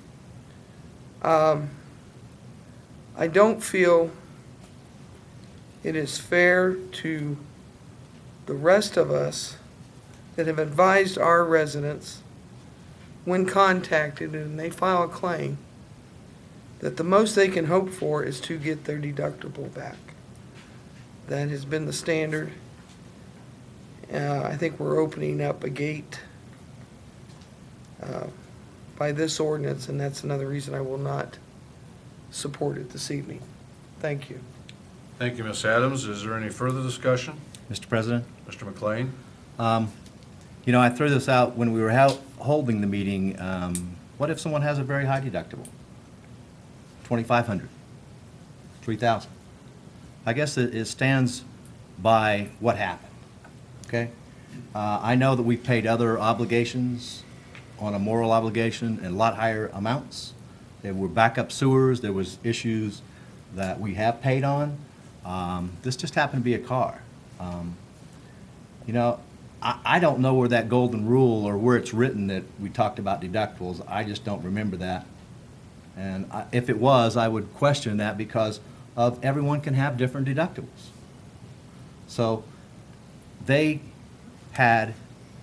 I don't feel it is fair to the rest of us that have advised our residents when contacted and they file a claim that the most they can hope for is to get their deductible back. That has been the standard. I think we're opening up a gate by this ordinance, and that's another reason I will not support it this evening. Thank you. Thank you, Ms. Adams. Is there any further discussion? Mr. President? Mr. McLean? You know, I threw this out when we were holding the meeting. What if someone has a very high deductible? $2,500, $3,000. I guess it stands by what happened, okay? I know that we've paid other obligations on a moral obligation in a lot higher amounts. There were backup sewers, there was issues that we have paid on. This just happened to be a car. You know, I don't know where that golden rule or where it's written that we talked about deductibles. I just don't remember that. And if it was, I would question that because of everyone can have different deductibles. So they had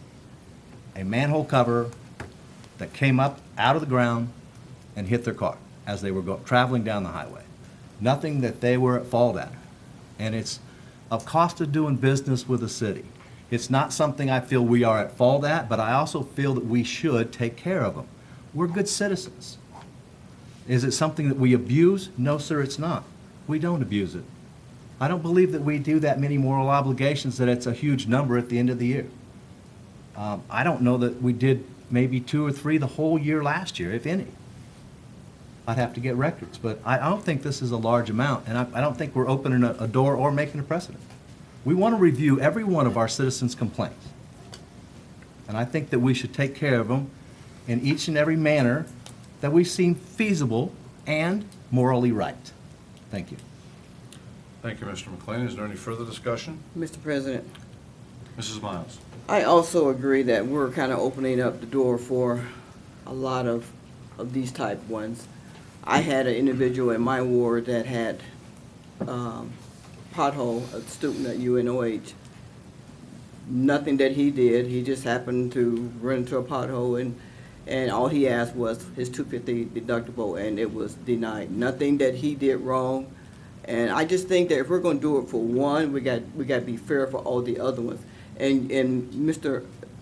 a manhole cover that came up out of the ground and hit their car as they were traveling down the highway. Nothing that they were at fault at. And it's a cost of doing business with the city. It's not something I feel we are at fault at, but I also feel that we should take care of them. We're good citizens. Is it something that we abuse? No, sir, it's not. We don't abuse it. I don't believe that we do that many moral obligations that it's a huge number at the end of the year. I don't know that we did maybe 2 or 3 the whole year last year, if any. I'd have to get records, but I don't think this is a large amount, and I don't think we're opening a door or making a precedent. We want to review every one of our citizens' complaints, and I think that we should take care of them in each and every manner that we seem feasible and morally right. Thank you. Thank you, Mr. McLean. Is there any further discussion? Mr. President, Mrs. Miles? I also agree that we're kind of opening up the door for a lot of these type ones. I had an individual in my ward that had pothole, a student at UNOH. Nothing that he did, he just happened to run into a pothole and all he asked was his $250 deductible and it was denied. Nothing that he did wrong. And I just think that if we're gonna do it for one, we got to be fair for all the other ones. And Mr.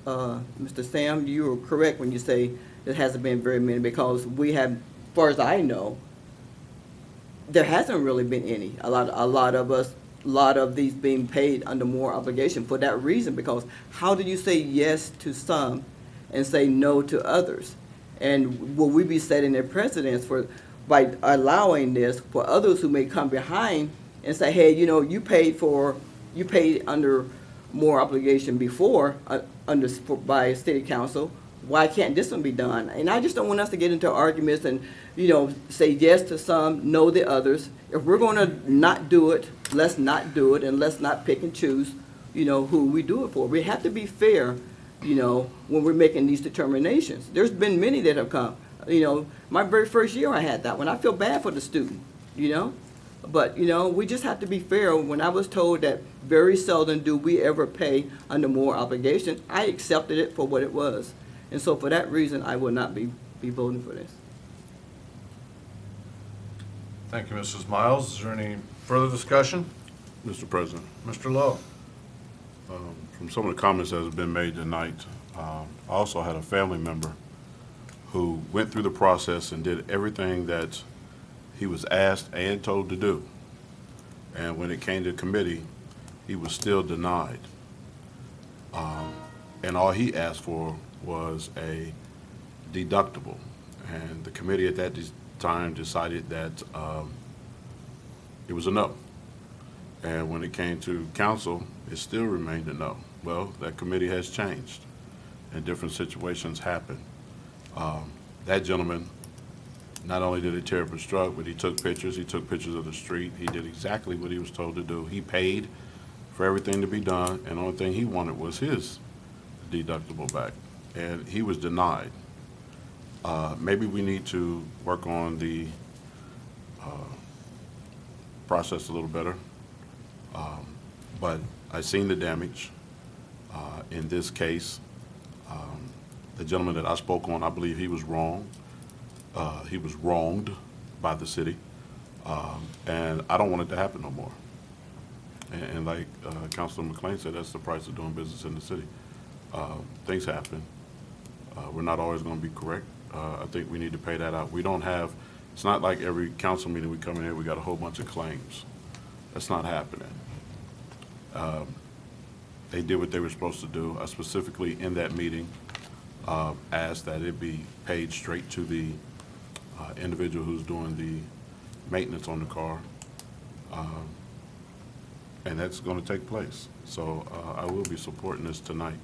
Sam, you were correct when you say it hasn't been very many because we have, as far as I know, there hasn't really been any. A lot of these being paid under more obligation for that reason, because how do you say yes to some and say no to others? And will we be setting a precedence by allowing this for others who may come behind and say, hey, you paid under more obligation before, by city council, why can't this one be done? And I just don't want us to get into arguments and, say yes to some, no to others. If we're gonna not do it, let's not do it, and let's not pick and choose, who we do it for. We have to be fair, when we're making these determinations. There's been many that have come. My very first year I had that one. I feel bad for the student, But, we just have to be fair. When I was told that very seldom do we ever pay under more obligation, I accepted it for what it was. And so for that reason, I will not be voting for this. Thank you, Mrs. Miles. Is there any further discussion? Mr. President, Mr. Lowe? from some of the comments that have been made tonight, I also had a family member who went through the process and did everything that he was asked and told to do. And when it came to committee, he was still denied. And all he asked for was a deductible. And the committee at that time decided that it was a no. And when it came to council, it still remained a no. Well, that committee has changed and different situations happen. That gentleman, not only did he tear up his truck, but he took pictures of the street. He did exactly what he was told to do. He paid for everything to be done, and the only thing he wanted was his deductible back, and he was denied. Maybe we need to work on the process a little better, but I've seen the damage. In this case, the gentleman that I spoke on, I believe he was wrong. He was wronged by the city, and I don't want it to happen no more. And like Councilor McLean said, that's the price of doing business in the city. Things happen. We're not always going to be correct. I think we need to pay that out. We don't have, it's not like every council meeting we come in here, we got a whole bunch of claims. That's not happening. They did what they were supposed to do. I specifically in that meeting asked that it be paid straight to the individual who's doing the maintenance on the car. And that's going to take place. So I will be supporting this tonight.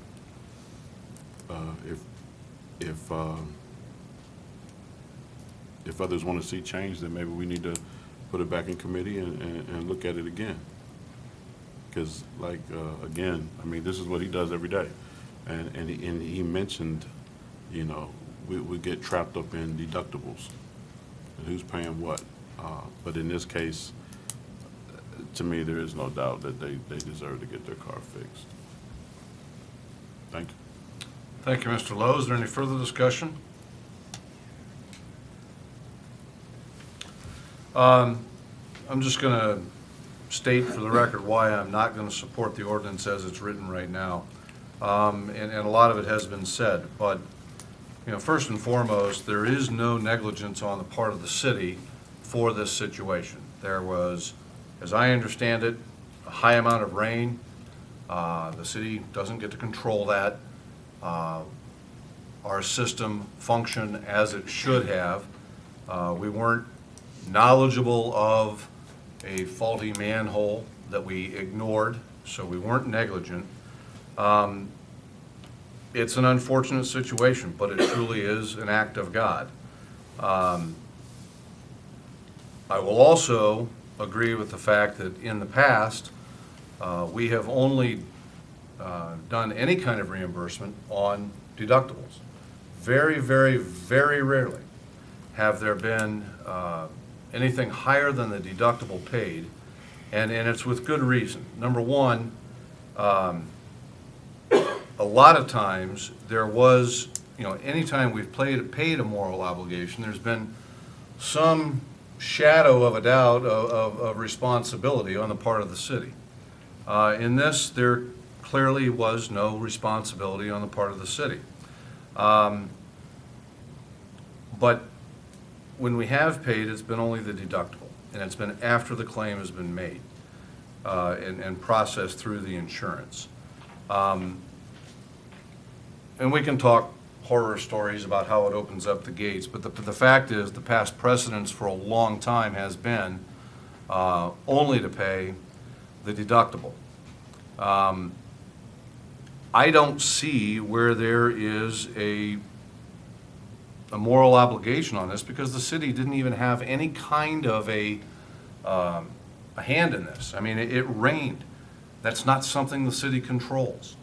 If others want to see change, then maybe we need to put it back in committee and look at it again. Because, like, again, I mean, this is what he does every day. And he mentioned, we get trapped up in deductibles and who's paying what. But in this case, to me, there is no doubt that they deserve to get their car fixed. Thank you. Thank you, Mr. Lowe. Is there any further discussion? I'm just going to state for the record why I'm not going to support the ordinance as it's written right now. And a lot of it has been said, but first and foremost, there is no negligence on the part of the city for this situation. There was, as I understand it, a high amount of rain. The city doesn't get to control that. Our system functioned as it should have. We weren't knowledgeable of a faulty manhole that we ignored, so we weren't negligent. It's an unfortunate situation, but it truly is an act of God. I will also agree with the fact that in the past, we have only done any kind of reimbursement on deductibles. Very, very, very rarely have there been anything higher than the deductible paid, and it's with good reason. Number one, a lot of times there was, anytime we've paid a moral obligation, there's been some shadow of a doubt of responsibility on the part of the city. In this, there clearly was no responsibility on the part of the city. But when we have paid, it's been only the deductible, and it's been after the claim has been made and processed through the insurance. And we can talk horror stories about how it opens up the gates, but the fact is, the past precedence for a long time has been only to pay the deductible. I don't see where there is a moral obligation on this, because the city didn't even have any kind of a hand in this. I mean, it rained. That's not something the city controls.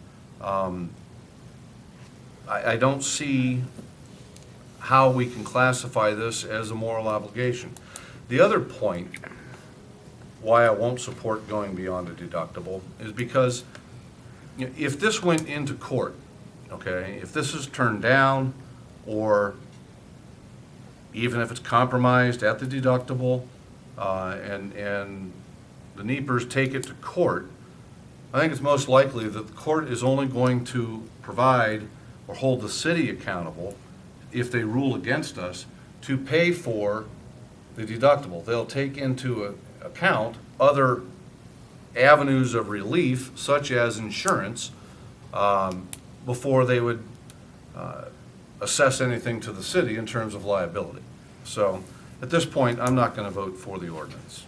I don't see how we can classify this as a moral obligation. The other point why I won't support going beyond a deductible is because, you know, if this went into court, okay, if this is turned down, or even if it's compromised at the deductible, and the NEPers take it to court, I think it's most likely that the court is only going to provide or hold the city accountable, if they rule against us, to pay for the deductible. They'll take into account other avenues of relief, such as insurance, before they would assess anything to the city in terms of liability. So at this point, I'm not going to vote for the ordinance.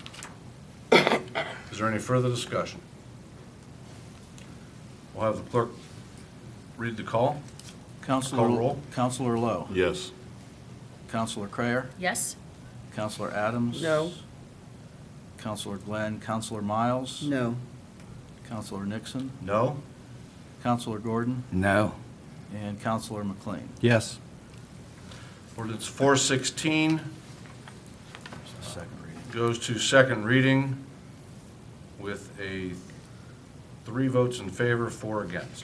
Is there any further discussion? We'll have the clerk read the call. Call roll. Counselor Lowe. Yes. Counselor Crayer. Yes? Counselor Adams. No. Counselor Glenn. Counselor Miles. No. Counselor Nixon. No? Counselor Gordon. No. And Counselor McLean. Yes. Ordinance 416 Second reading. goes to second reading with a 3 votes in favor, 4 against.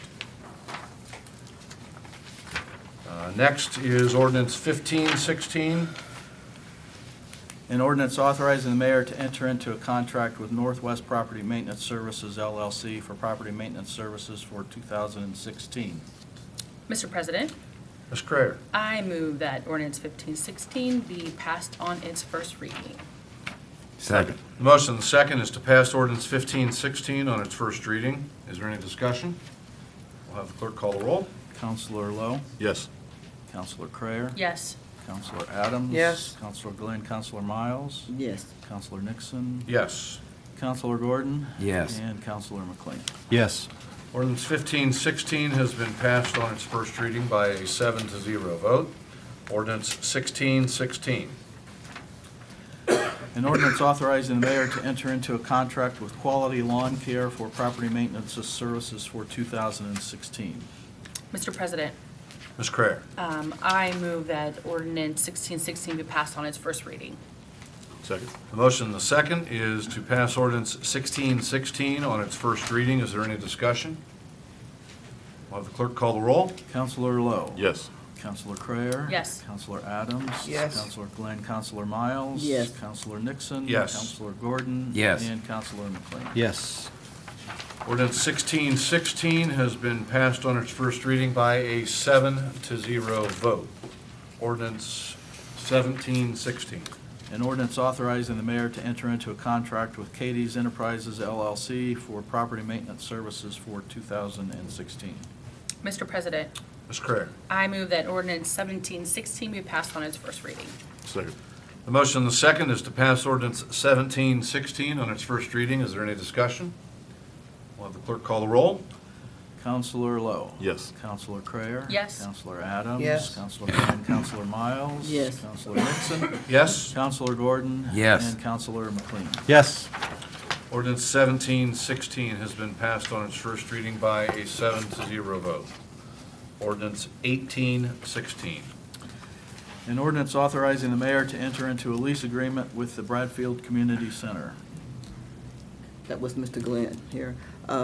Next is ordinance 1516. An ordinance authorizing the mayor to enter into a contract with Northwest Property Maintenance Services LLC for property maintenance services for 2016. Mr. President, Ms. Crayer. I move that ordinance 1516 be passed on its first reading. Second. The motion and the second is to pass ordinance 1516 on its first reading. Is there any discussion? We'll have the clerk call the roll. Counselor Lowe. Yes. Counselor Crayer. Yes? Counselor Adams. Yes. Counselor Glenn. Counselor Miles. Yes. Counselor Nixon. Yes. Counselor Gordon. Yes. And Counselor McLean. Yes. Ordinance 1516 has been passed on its first reading by a 7-0 vote. Ordinance 1616. An ordinance authorizing the mayor to enter into a contract with Quality Lawn Care for property maintenance services for 2016. Mr. President, Ms. Crayer. I move that ordinance 1616 be passed on its first reading. Second. The motion and the second is to pass ordinance 1616 on its first reading. Is there any discussion? We'll have the clerk call the roll. Counselor Lowe. Yes. Counselor Crayer. Yes. Counselor Adams. Yes. Counselor Glenn. Counselor Miles. Yes. Counselor Nixon. Yes. Counselor Gordon. Yes. And Counselor McLean. Yes. Ordinance 1616 has been passed on its first reading by a 7-0 vote. Ordinance 1716. An ordinance authorizing the mayor to enter into a contract with Katie's Enterprises LLC for property maintenance services for 2016. Mr. President, Ms. Crayer. I move that ordinance 1716 be passed on its first reading. Second. The motion and the second is to pass ordinance 1716 on its first reading. Is there any discussion? We'll have the clerk call the roll. Counselor Lowe. Yes. Counselor Crayer. Yes. Counselor Adams. Yes. Counselor Glenn. Counselor Miles. Yes. Counselor Nixon. Yes. Counselor Gordon. Yes. And Counselor McLean. Yes. Ordinance 1716 has been passed on its first reading by a 7-0 vote. Ordinance 1816. An ordinance authorizing the mayor to enter into a lease agreement with the Bradfield Community Center. That was Mr. Glenn here.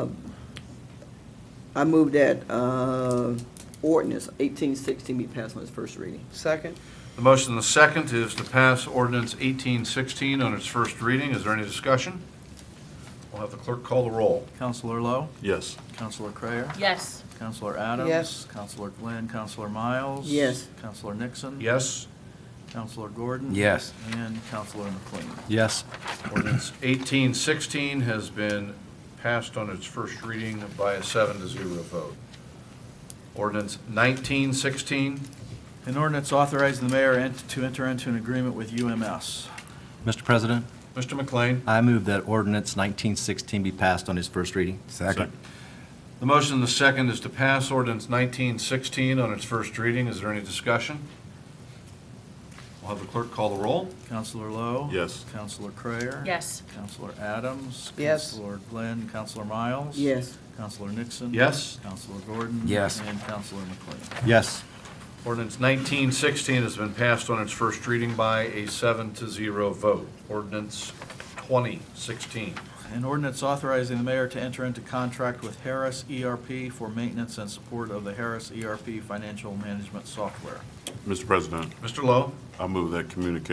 I move that ordinance 1816 be passed on its first reading. Second? The motion and the second is to pass ordinance 1816 on its first reading. Is there any discussion? We'll have the clerk call the roll. Counselor Lowe. Yes. Counselor Crayer. Yes? Counselor Adams. Yes. Counselor Glenn. Counselor Miles. Yes. Counselor Nixon. Yes. Counselor Gordon. Yes. And Counselor McLean. Yes. Ordinance 1816 has been passed on its first reading by a 7-0 vote. Ordinance 1916. An ordinance authorizing the mayor to enter into an agreement with UMS. Mr. President, Mr. McLean. I move that ordinance 1916 be passed on its first reading. Second. The motion and the second is to pass ordinance 1916 on its first reading. Is there any discussion? We'll have the clerk call the roll. Counselor Lowe? Yes. Counselor Crayer? Yes. Counselor Adams? Yes. Counselor Glenn? Counselor Miles? Yes. Counselor Nixon? Yes. Counselor Gordon? Yes. And Counselor McLean. Yes. Ordinance 1916 has been passed on its first reading by a 7-0 vote. Ordinance 2016. An ordinance authorizing the mayor to enter into contract with Harris ERP for maintenance and support of the Harris ERP financial management software. Mr. President, Mr. Lowe. I move that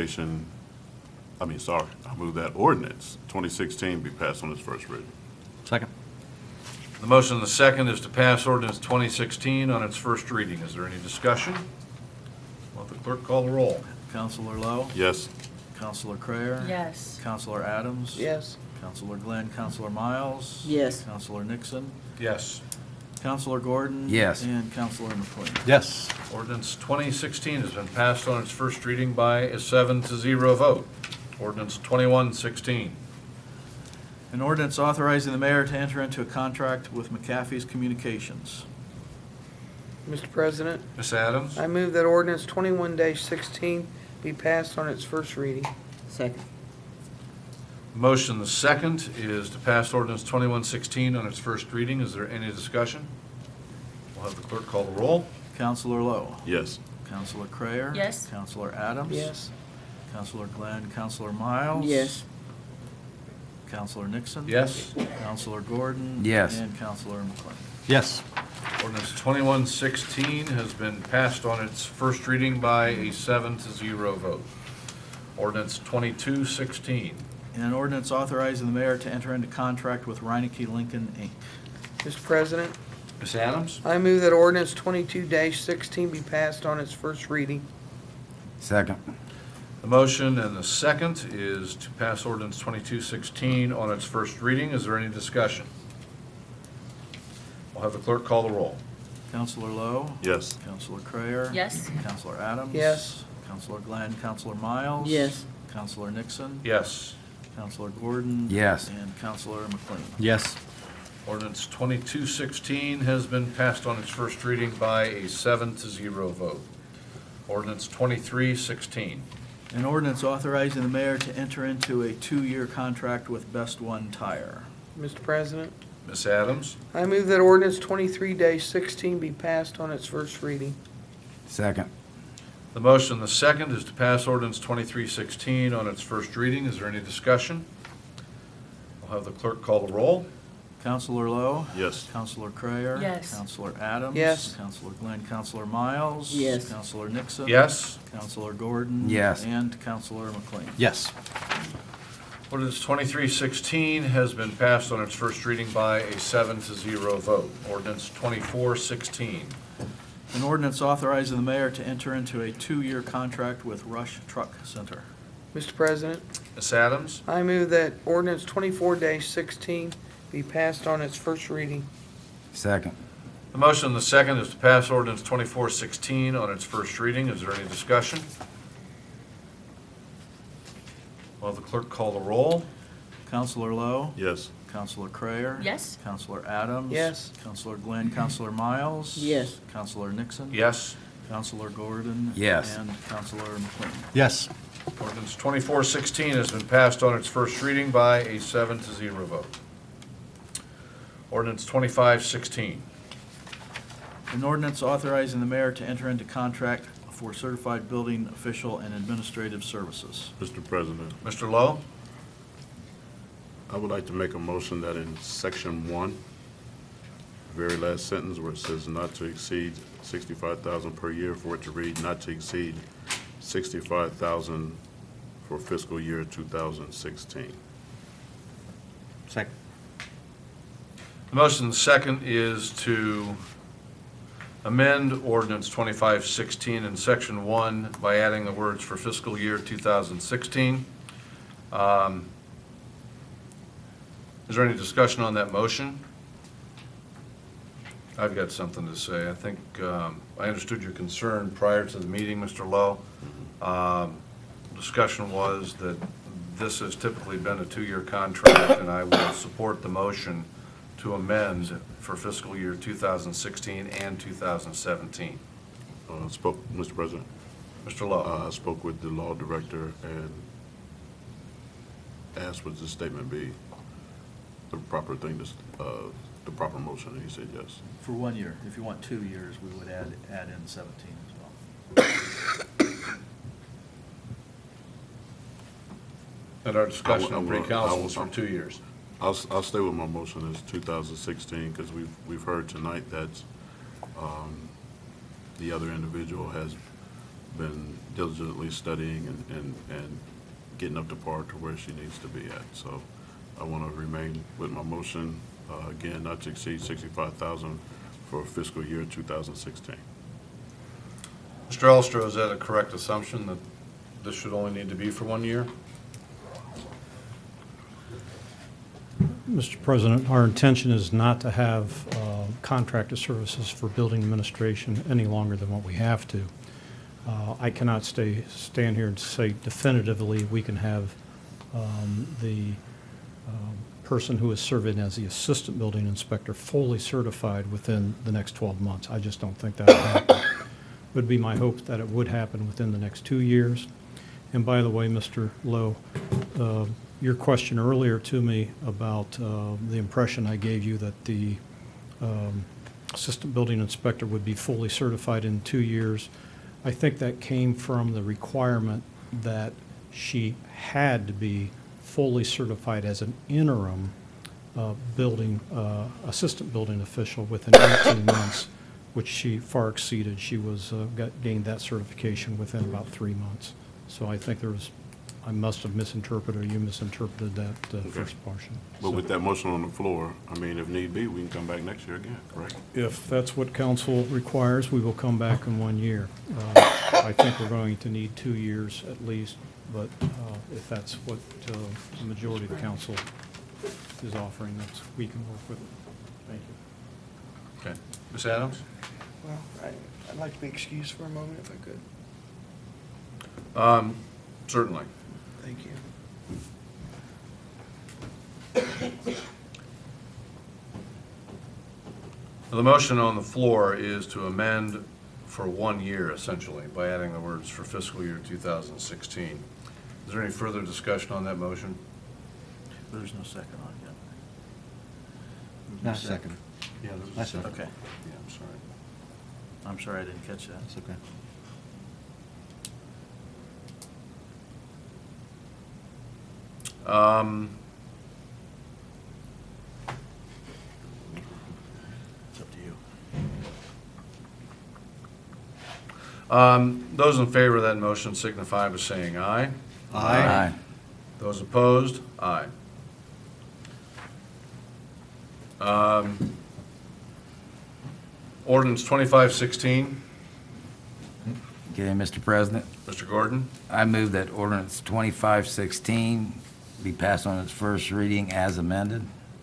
I move that ordinance 2016 be passed on its first reading. Second. The motion and the second is to pass ordinance 2016 on its first reading. Is there any discussion? Will the clerk call the roll? Counselor Lowe? Yes. Counselor Crayer? Yes. Counselor Adams? Yes. Counselor Glenn? Counselor Miles? Yes. Counselor Nixon? Yes. Counselor Gordon? Yes. And Counselor McLean. Yes. Ordinance 2016 has been passed on its first reading by a 7-0 vote. Ordinance 2116. An ordinance authorizing the mayor to enter into a contract with McAfee's Communications. Mr. President, Ms. Adams. I move that ordinance 21-16 be passed on its first reading. Second. Motion the second is to pass ordinance 2116 on its first reading. Is there any discussion? We'll have the clerk call the roll. Counselor Lowe? Yes. Counselor Crayer? Yes. Counselor Adams? Yes. Counselor Glenn? Counselor Miles? Yes. Counselor Nixon? Yes. Counselor Gordon? Yes. And Counselor McLean. Yes. Ordinance 2116 has been passed on its first reading by a 7-0 vote. Ordinance 2216. An ordinance authorizing the mayor to enter into contract with Reineke Lincoln, Inc. Mr. President, Ms. Adams. I move that ordinance 22-16 be passed on its first reading. Second. The motion and the second is to pass ordinance 2216 on its first reading. Is there any discussion? We'll have the clerk call the roll. Counselor Lowe? Yes. Counselor Crayer? Yes. Counselor Adams? Yes. Counselor Glenn? Counselor Miles? Yes. Counselor Nixon? Yes. Counselor Gordon? Yes. And Counselor McLean. Yes. Ordinance 2216 has been passed on its first reading by a 7-0 vote. Ordinance 2316. An ordinance authorizing the mayor to enter into a 2-year contract with Best One Tire. Mr. President, Ms. Adams. I move that ordinance 23-16 be passed on its first reading. Second. The motion, the second, is to pass ordinance 2316 on its first reading. Is there any discussion? We'll have the clerk call the roll. Counselor Lowe? Yes. Counselor Crayer? Yes. Counselor Adams? Yes. Counselor Glenn? Counselor Miles? Yes. Counselor Nixon? Yes. Counselor Gordon? Yes. And Counselor McLean. Yes. Ordinance 2316 has been passed on its first reading by a 7-0 vote. Ordinance 2416. An ordinance authorizing the mayor to enter into a 2-year contract with Rush Truck Center. Mr. President, Ms. Adams. I move that ordinance 24-16 be passed on its first reading. Second. The motion, the second, is to pass ordinance 2416 on its first reading. Is there any discussion? Will the clerk call the roll? Counselor Lowe? Yes. Counselor Crayer? Yes. Counselor Adams? Yes. Counselor Glenn? Counselor Miles? Yes. Counselor Nixon? Yes. Counselor Gordon? Yes. And Counselor McLean. Yes. Ordinance 2416 has been passed on its first reading by a 7-0 vote. Ordinance 2516. An ordinance authorizing the mayor to enter into contract for certified building official and administrative services. Mr. President, Mr. Lowe. I would like to make a motion that in section 1, the very last sentence where it says not to exceed 65,000 per year, for it to read not to exceed 65,000 for fiscal year 2016. Second. The motion second is to amend ordinance 2516 in section 1 by adding the words for fiscal year 2016. Is there any discussion on that motion? I've got something to say. I think, I understood your concern prior to the meeting, Mr. Lowe. Discussion was that this has typically been a 2-year contract, and I will support the motion to amend for fiscal year 2016 and 2017. Mr. President, Mr. Lowe. I spoke with the law director and asked would this statement be the proper thing, the proper motion, and he said yes. For 1 year. If you want 2 years, we would add in 17 as well. And our discussion I on will- pre-council I will- was for 2 years. I'll stay with my motion as 2016, because we've heard tonight that the other individual has been diligently studying and getting up to par to where she needs to be at. So I want to remain with my motion, again, not to exceed $65,000 for fiscal year 2016. Mr. Elstro, is that a correct assumption that this should only need to be for 1 year? Mr. President, our intention is not to have contracted services for building administration any longer than what we have to. I cannot stand here and say definitively we can have the person who is serving as the assistant building inspector fully certified within the next 12 months. I just don't think that will happen. It would be my hope that it would happen within the next 2 years. And by the way, Mr. Lowe, your question earlier to me about the impression I gave you that the assistant building inspector would be fully certified in 2 years, I think that came from the requirement that she had to be fully certified as an interim assistant building official within 18 months, which she far exceeded. She gained that certification within about 3 months. So I think I must have misinterpreted, or you misinterpreted that first portion. But with that motion on the floor, I mean, if need be, we can come back next year again, correct? If that's what council requires, we will come back in 1 year. I think we're going to need 2 years at least, but if that's what the majority of the council is offering, we can work with it. Thank you. Okay. Ms. Adams? Well, I'd like to be excused for a moment if I could. Certainly. Thank you. The motion on the floor is to amend for 1 year, essentially, by adding the words "for fiscal year 2016." Is there any further discussion on that motion? There's no second on it yet. Not second. Yeah, there's a That's second. Okay. Yeah, I'm sorry. I'm sorry I didn't catch that. That's okay. It's up to you. Those in favor of that motion signify by saying aye. Aye. Those opposed, aye. Ordinance 2516, Okay, Mr. President, Mr. Gordon. I move that ordinance 2516 be passed on its first reading as amended.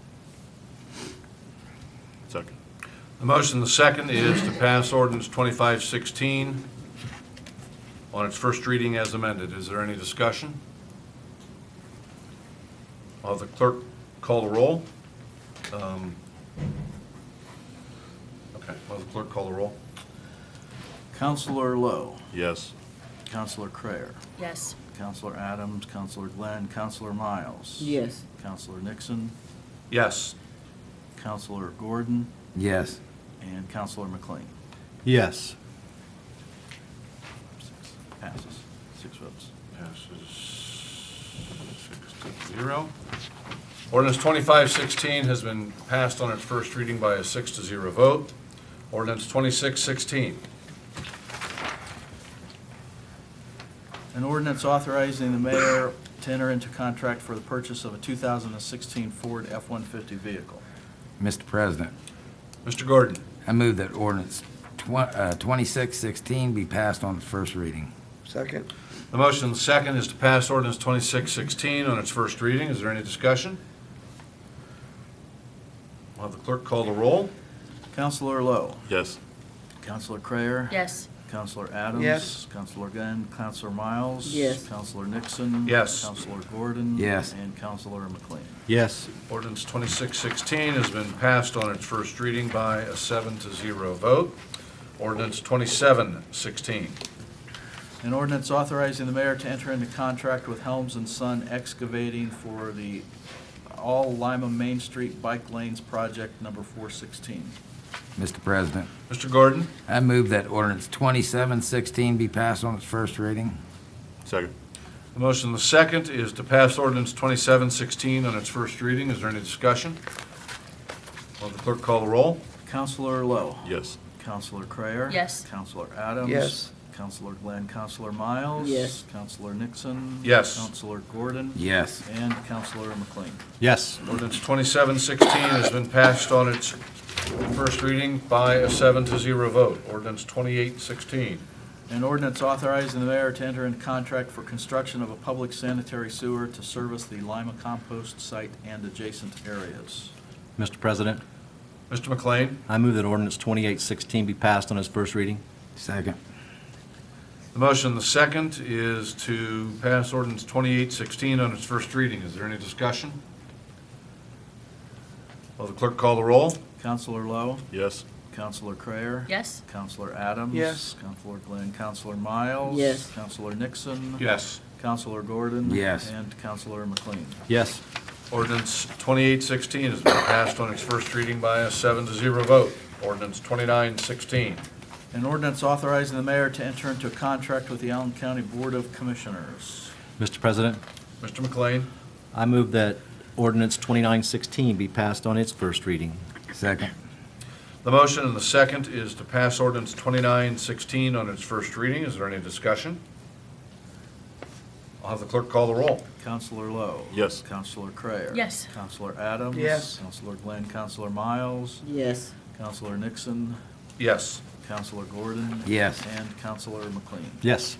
Second. The motion, the second, is to pass ordinance 2516 on its first reading as amended. Is there any discussion? Will the clerk call the roll? Okay, will the clerk call the roll? Counselor Lowe, Yes. Counselor Crayer, Yes. Counselor Adams, Counselor Glenn, Counselor Miles. Yes. Counselor Nixon, Yes. Counselor Gordon, Yes. and Counselor McLean. Yes. Passes. 6 votes. Passes 6-0. Ordinance 2516 has been passed on its first reading by a 6-0 vote. Ordinance 2616. An ordinance authorizing the mayor to enter into contract for the purchase of a 2016 Ford F-150 vehicle. Mr. President, Mr. Gordon. I move that ordinance 2616 be passed on its first reading. Second. The motion, the second, is to pass ordinance 2616 on its first reading. Is there any discussion? Will have the clerk call the roll? Counselor Lowe. Yes. Counselor Crayer. Yes. Counselor Adams. Yes. Counselor Glenn. Counselor Miles. Yes. Counselor Nixon. Yes. Counselor Gordon. Yes. And Counselor McLean. Yes. Ordinance 2616 has been passed on its first reading by a 7-0 vote. Ordinance 2716. An ordinance authorizing the mayor to enter into contract with Helms and Son Excavating for the All Lima Main Street Bike Lanes Project number 416. Mr. President, Mr. Gordon? I move that ordinance 2716 be passed on its first reading. Second. The motion and the second is to pass ordinance 2716 on its first reading. Is there any discussion? Will the clerk call the roll? Counselor Lowe. Yes. Counselor Crayer. Yes. Counselor Adams. Yes. Counselor Glenn. Counselor Miles. Yes. Counselor Nixon. Yes. Counselor Gordon. Yes. And Counselor McLean. Yes. Ordinance 2716 has been passed on its first reading by a 7-0 vote. Ordinance 2816. An ordinance authorizing the mayor to enter into contract for construction of a public sanitary sewer to service the Lima compost site and adjacent areas. Mr. President, Mr. McLean? I move that ordinance 2816 be passed on its first reading. Second. The motion and the second is to pass ordinance 2816 on its first reading. Is there any discussion? Will the clerk call the roll? Counselor Lowe. Yes. Counselor Crayer. Yes. Counselor Adams. Yes. Counselor Glenn. Counselor Miles. Yes. Counselor Nixon. Yes. Counselor Gordon. Yes. And Counselor McLean. Yes. Ordinance 2816 has been passed on its first reading by a 7-0 vote. Ordinance 2916. An ordinance authorizing the mayor to enter into a contract with the Allen County Board of Commissioners. Mr. President, Mr. McLean? I move that ordinance 2916 be passed on its first reading. Second. The motion and the second is to pass ordinance 2916 on its first reading. Is there any discussion? I'll have the clerk call the roll. Counselor Lowe. Yes. Counselor Crayer. Yes. Counselor Adams. Yes. Counselor Glenn. Counselor Miles. Yes. Counselor Nixon. Yes. Counselor Gordon. Yes. And Counselor McLean. Yes.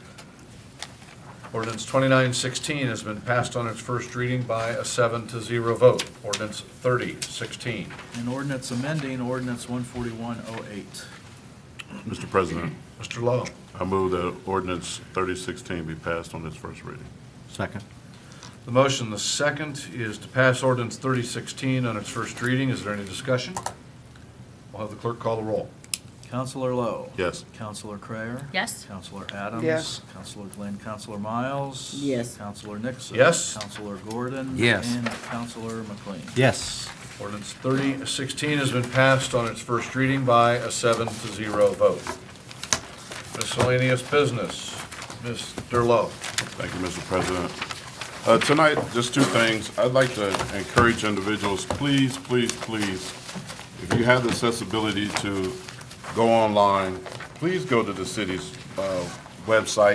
Ordinance 2916 has been passed on its first reading by a 7-0 vote. Ordinance 3016. An ordinance amending ordinance 14108. Mr. President, Mr. Lowe? I move that ordinance 3016 be passed on its first reading. Second. The motion, the second, is to pass ordinance 3016 on its first reading. Is there any discussion? I'll have the clerk call the roll. Counselor Lowe. Yes. Counselor Crayer. Yes. Counselor Adams. Yes. Counselor Glenn. Counselor Miles. Yes. Counselor Nixon. Yes. Counselor Gordon. Yes. And Counselor McLean. Yes. Ordinance 3016 has been passed on its first reading by a 7-0 vote. Miscellaneous business. Mr. Lowe? Thank you, Mr. President. Tonight, just two things. I'd like to encourage individuals, please, please, please, if you have the accessibility to go online, please go to the city's website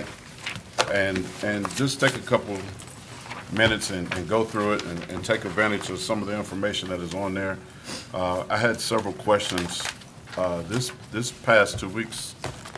and just take a couple minutes and go through it and take advantage of some of the information that is on there. I had several questions. This past 2 weeks,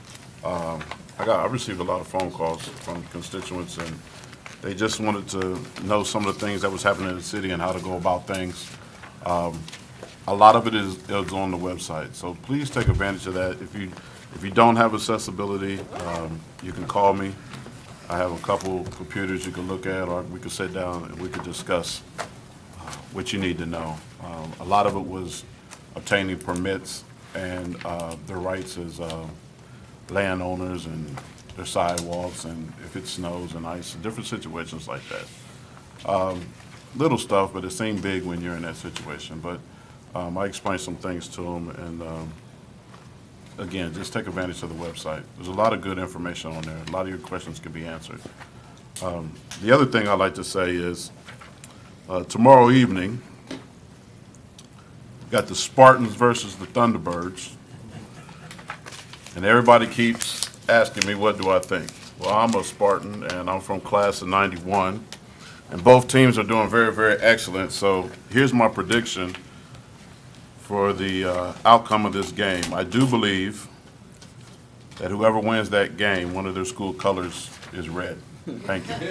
I received a lot of phone calls from constituents, and they just wanted to know some of the things that was happening in the city and how to go about things. A lot of it is on the website, so please take advantage of that. If you don't have accessibility, you can call me. I have a couple computers you can look at, or we could sit down and we could discuss what you need to know. A lot of it was obtaining permits and their rights as landowners and their sidewalks, and if it snows and ice, and different situations like that. Little stuff, but it seemed big when you're in that situation. But I explained some things to them, and again, just take advantage of the website. There's a lot of good information on there. A lot of your questions can be answered. The other thing I'd like to say is tomorrow evening, we've got the Spartans versus the Thunderbirds. And everybody keeps asking me, what do I think? Well, I'm a Spartan, and I'm from class of 91. And both teams are doing very, very excellent. So here's my prediction for the outcome of this game. I do believe that whoever wins that game, one of their school colors is red. Thank you.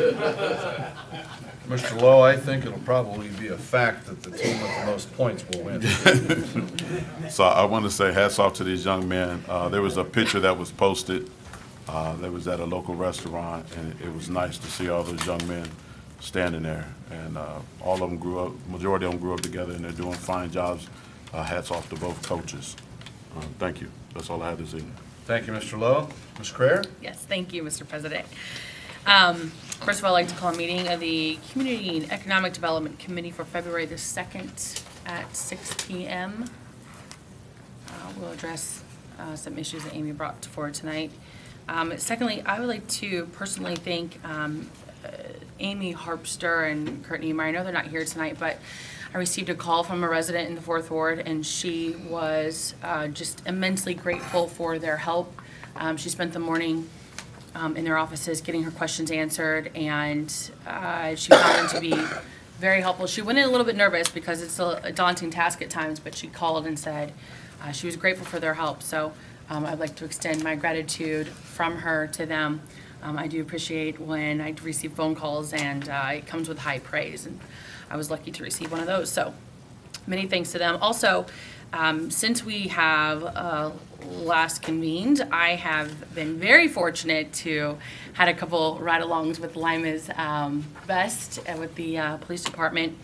Mr. Lowe, I think it'll probably be a fact that the team with the most points will win. So I want to say hats off to these young men. There was a picture that was posted that was at a local restaurant, and it was nice to see all those young men standing there. And all of them grew up, majority of them grew up together, and they're doing fine jobs. Hats off to both coaches. Thank you. That's all I have this evening. Thank you, Mr. Lowe. Ms. Crair? Yes, thank you, Mr. President. First of all, I'd like to call a meeting of the Community and Economic Development Committee for February the 2nd at 6 p.m. We'll address some issues that Amy brought forward tonight. Secondly, I would like to personally thank Amy Harpster and Kurt Niemeyer. I know they're not here tonight, but I received a call from a resident in the 4th Ward, and she was just immensely grateful for their help. She spent the morning in their offices getting her questions answered, and she found them to be very helpful. She went in a little bit nervous because it's a daunting task at times, but she called and said she was grateful for their help. So I'd like to extend my gratitude from her to them. I do appreciate when I receive phone calls, and it comes with high praise, and I was lucky to receive one of those. So many thanks to them. Also, since we have last convened, I have been very fortunate to had a couple ride-alongs with Lima's Best with the police department.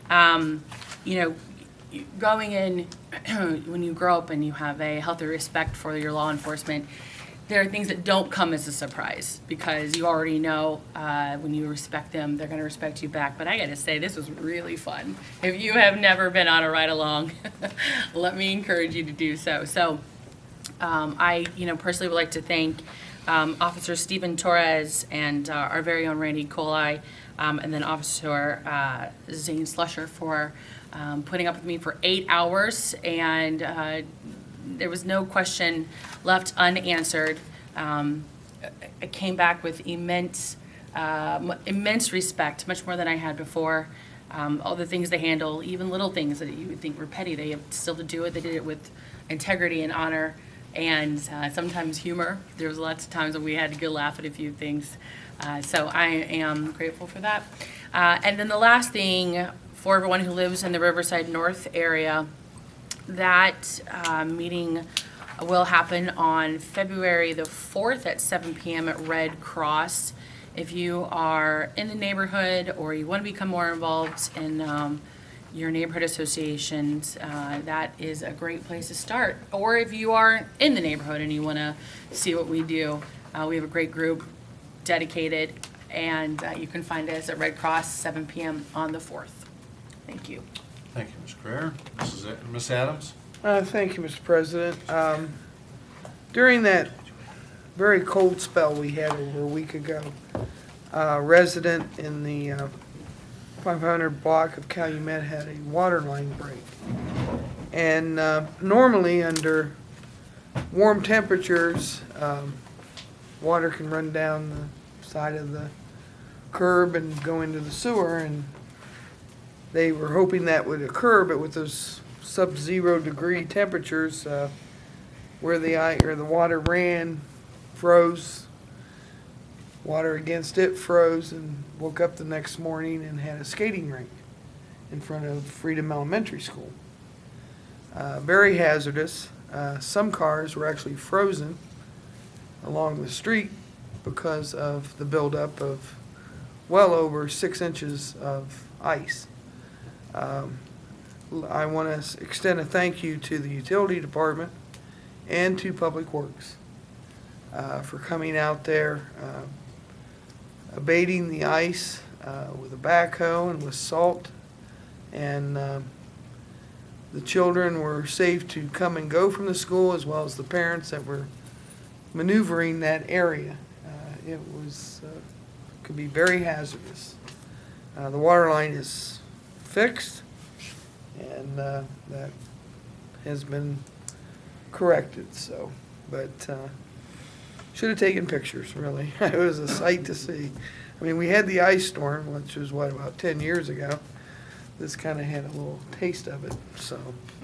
Going in, when you grow up and you have a healthy respect for your law enforcement, there are things that don't come as a surprise because you already know when you respect them, they're going to respect you back. But I got to say, this was really fun. If you have never been on a ride-along, let me encourage you to do so. So I, personally would like to thank Officer Stephen Torres and our very own Randy Colai, and then Officer Zane Slusher for putting up with me for 8 hours, and there was no question left unanswered. I came back with immense respect, much more than I had before. All the things they handle, even little things that you would think were petty, they have still to do it. They did it with integrity and honor, and sometimes humor. There was lots of times when we had to go laugh at a few things. So I am grateful for that. And then the last thing, for everyone who lives in the Riverside North area, that meeting will happen on February the 4th at 7 p.m. at Red Cross. If you are in the neighborhood or you want to become more involved in your neighborhood associations, that is a great place to start. Or if you are in the neighborhood and you want to see what we do, we have a great group dedicated, and you can find us at Red Cross, 7 p.m. on the 4th. Thank you. Thank you, Ms. Crair. Ms. Adams? Thank you, Mr. President. During that very cold spell we had over a week ago, a resident in the 500 block of Calumet had a water line break. And normally under warm temperatures, water can run down the side of the curb and go into the sewer, and they were hoping that would occur, but with those sub-zero degree temperatures, where the water ran, froze, water against it froze, and woke up the next morning and had a skating rink in front of Freedom Elementary School. Very hazardous. Some cars were actually frozen along the street because of the buildup of well over 6 inches of ice. I want to extend a thank you to the utility department and to Public Works for coming out there, abating the ice with a backhoe and with salt, and the children were safe to come and go from the school, as well as the parents that were maneuvering that area. It was could be very hazardous. The water line is fixed, and that has been corrected. So, but should have taken pictures. Really, it was a sight to see. I mean, we had the ice storm, which was what, about 10 years ago. This kind of had a little taste of it. So,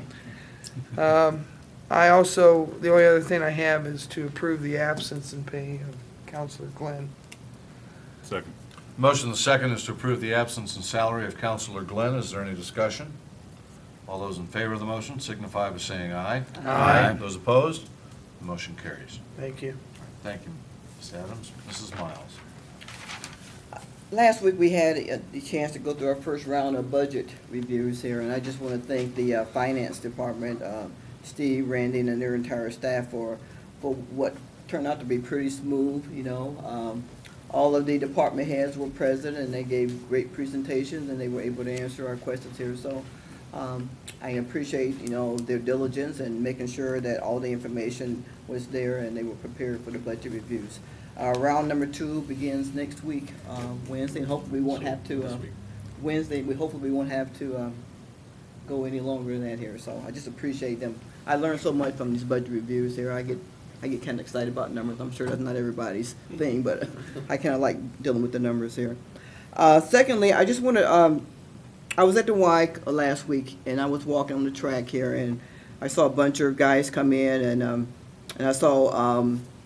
I also, the only other thing I have is to approve the absence and pay of Counselor Glenn. Second. Motion the second is to approve the absence and salary of Counselor Glenn. Is there any discussion? All those in favor of the motion signify by saying aye. Aye. Those opposed? The motion carries. Thank you. Thank you, Ms. Adams. Mrs. Miles. Last week, we had the chance to go through our first round of budget reviews here, and I just want to thank the Finance Department, Steve, Randy, and their entire staff for what turned out to be pretty smooth, you know. All of the department heads were present, and they gave great presentations, and they were able to answer our questions here. So I appreciate, you know, their diligence and making sure that all the information was there and they were prepared for the budget reviews. Round number 2 begins next week, Wednesday, and hopefully we won't have to, Wednesday, hopefully we won't have to go any longer than that here. So I just appreciate them. I learned so much from these budget reviews here. I get kind of excited about numbers. I'm sure that's not everybody's thing, but I kind of like dealing with the numbers here. Secondly, I just want to, I was at the Y last week, and I was walking on the track here, and I saw a bunch of guys come in, and I saw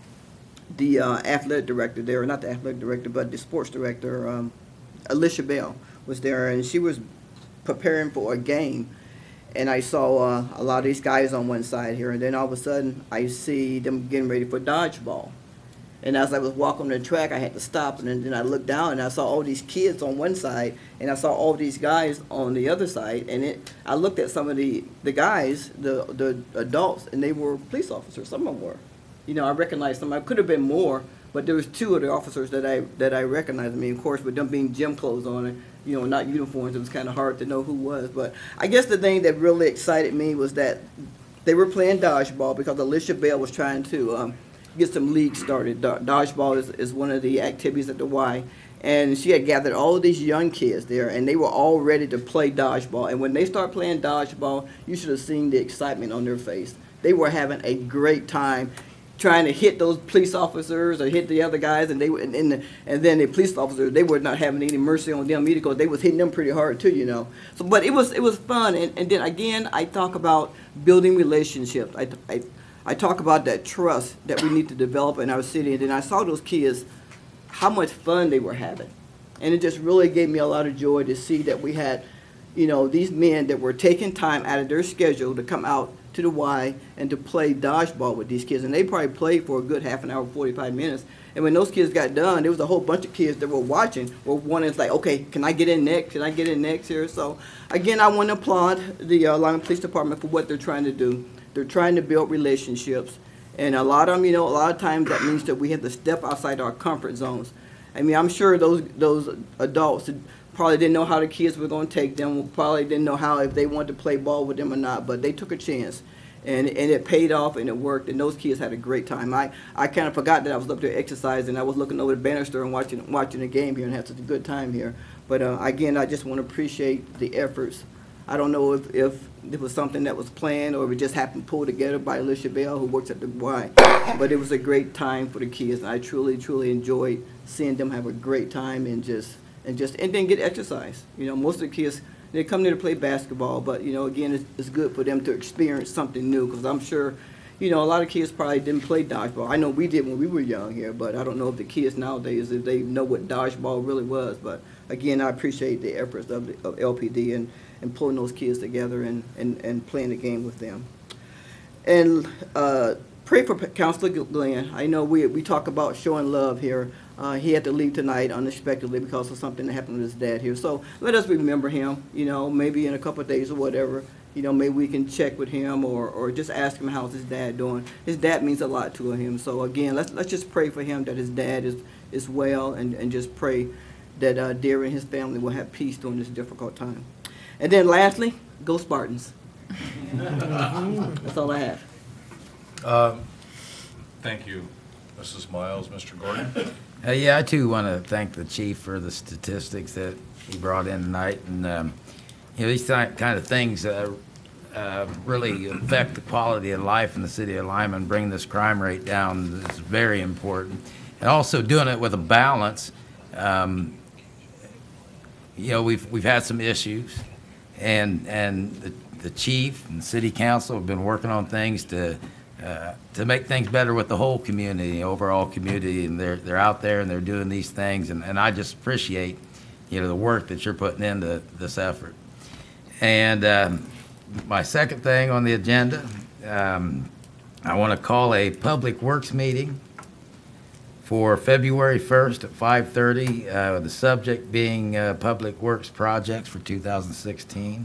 the athletic director there, not the athletic director, but the sports director, Alicia Bell, was there, and she was preparing for a game. And I saw a lot of these guys on one side here, and then all of a sudden I see them getting ready for dodgeball. And as I was walking on the track, I had to stop, and then I looked down and I saw all these kids on one side, and I saw all these guys on the other side. And I looked at some of the guys, the adults, and they were police officers. Some of them were. You know, I recognized them. I could have been more, but there was 2 of the officers that I recognized. I mean, of course, with them being gym clothes on and, you know, not uniforms, it was kind of hard to know who was. But I guess the thing that really excited me was that they were playing dodgeball because Alicia Bell was trying to get some leagues started. Dodgeball is one of the activities at the Y. And she had gathered all of these young kids there, and they were all ready to play dodgeball. And when they started playing dodgeball, you should have seen the excitement on their face. They were having a great time trying to hit those police officers or hit the other guys, and then the police officers, they were not having any mercy on them either because they was hitting them pretty hard too, you know. So, but it was fun, and then again, I talk about building relationships. I talk about that trust that we need to develop in our city, and then I saw those kids, how much fun they were having, and it just really gave me a lot of joy to see that we had, you know, these men that were taking time out of their schedule to come out to the Y and to play dodgeball with these kids. And they probably played for a good half an hour, 45 minutes. And when those kids got done, there was a whole bunch of kids that were watching, were wanting to like, okay, can I get in next? Can I get in next here? So again, I want to applaud the Lima Police Department for what they're trying to do. They're trying to build relationships. And a lot of them, you know, a lot of times that means that we have to step outside our comfort zones. I mean, I'm sure those adults probably didn't know how the kids were going to take them, probably didn't know how if they wanted to play ball with them or not, but they took a chance. And it paid off, and it worked, and those kids had a great time. I kind of forgot that I was up there exercising. I was looking over the banister and watching the game here and had such a good time here. But again, I just want to appreciate the efforts. I don't know if it was something that was planned or if it just happened pulled together by Alicia Bell, who works at the Y. But it was a great time for the kids, and I truly, truly enjoyed seeing them have a great time and then get exercise. You know, most of the kids, they come there to play basketball, but, you know, again, it's good for them to experience something new, because I'm sure, you know, a lot of kids probably didn't play dodgeball. I know we did when we were young here, but I don't know if the kids nowadays, if they know what dodgeball really was. But again, I appreciate the efforts of LPD and pulling those kids together and playing the game with them. And pray for Councilor Glenn. I know we talk about showing love here. He had to leave tonight unexpectedly because of something that happened with his dad here. So let us remember him, you know, maybe in a couple of days or whatever. You know, maybe we can check with him or just ask him how's his dad doing. His dad means a lot to him. So again, let's just pray for him that his dad is well, and just pray that Derry and his family will have peace during this difficult time. And then lastly, go Spartans. That's all I have. Thank you, Mrs. Miles. Mr. Gordon? Yeah, I too want to thank the chief for the statistics that he brought in tonight. And, you know, these kind of things really affect the quality of life in the city of Lima, and bring this crime rate down is very important. And also doing it with a balance. You know, we've had some issues, and the chief and the city council have been working on things to to make things better with the whole community, overall community, and they're out there and they're doing these things, and I just appreciate, the work that you're putting into this effort. And my second thing on the agenda, I want to call a Public Works meeting for February 1st at 5:30, the subject being Public Works projects for 2016.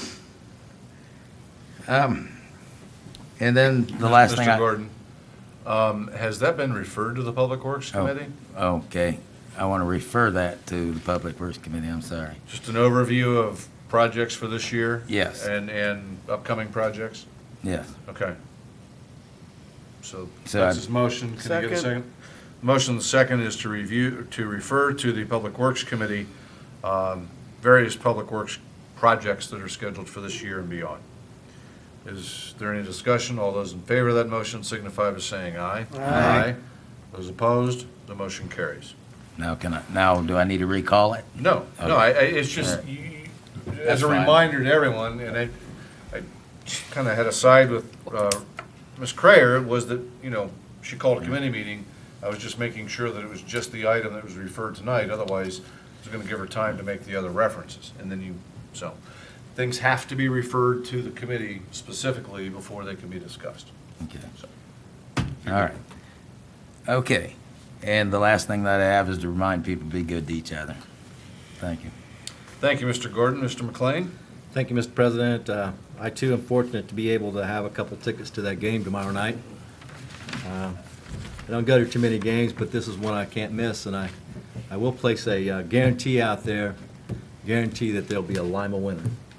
And then the last thing Mr. Gordon, has that been referred to the Public Works Committee? Okay, I want to refer that to the Public Works Committee, I'm sorry. Just an overview of projects for this year? Yes. And upcoming projects? Yes. Okay. So So that's I- his motion. Can you get a Second. second? Motion, the second is to refer to the Public Works Committee, various public works projects that are scheduled for this year and beyond. Is there any discussion? All those in favor of that motion signify by saying aye. Aye. Those opposed, the motion carries. Now do I need to recall it? No, no, it's just, All right. as That's a fine. reminder to everyone, and I kind of had a side with Ms. Crayer, was that, she called a committee meeting. I was just making sure that it was just the item that was referred tonight, otherwise I was going to give her time to make the other references. And then so, things have to be referred to the committee specifically before they can be discussed. Okay. So, All right. Okay. And the last thing that I have is to remind people to be good to each other. Thank you. Thank you, Mr. Gordon. Mr. McLean? Thank you, Mr. President. I too am fortunate to be able to have a couple tickets to that game tomorrow night. I don't go to too many games, but this is one I can't miss, and I will place a guarantee out there, guarantee that there'll be a Lima winner.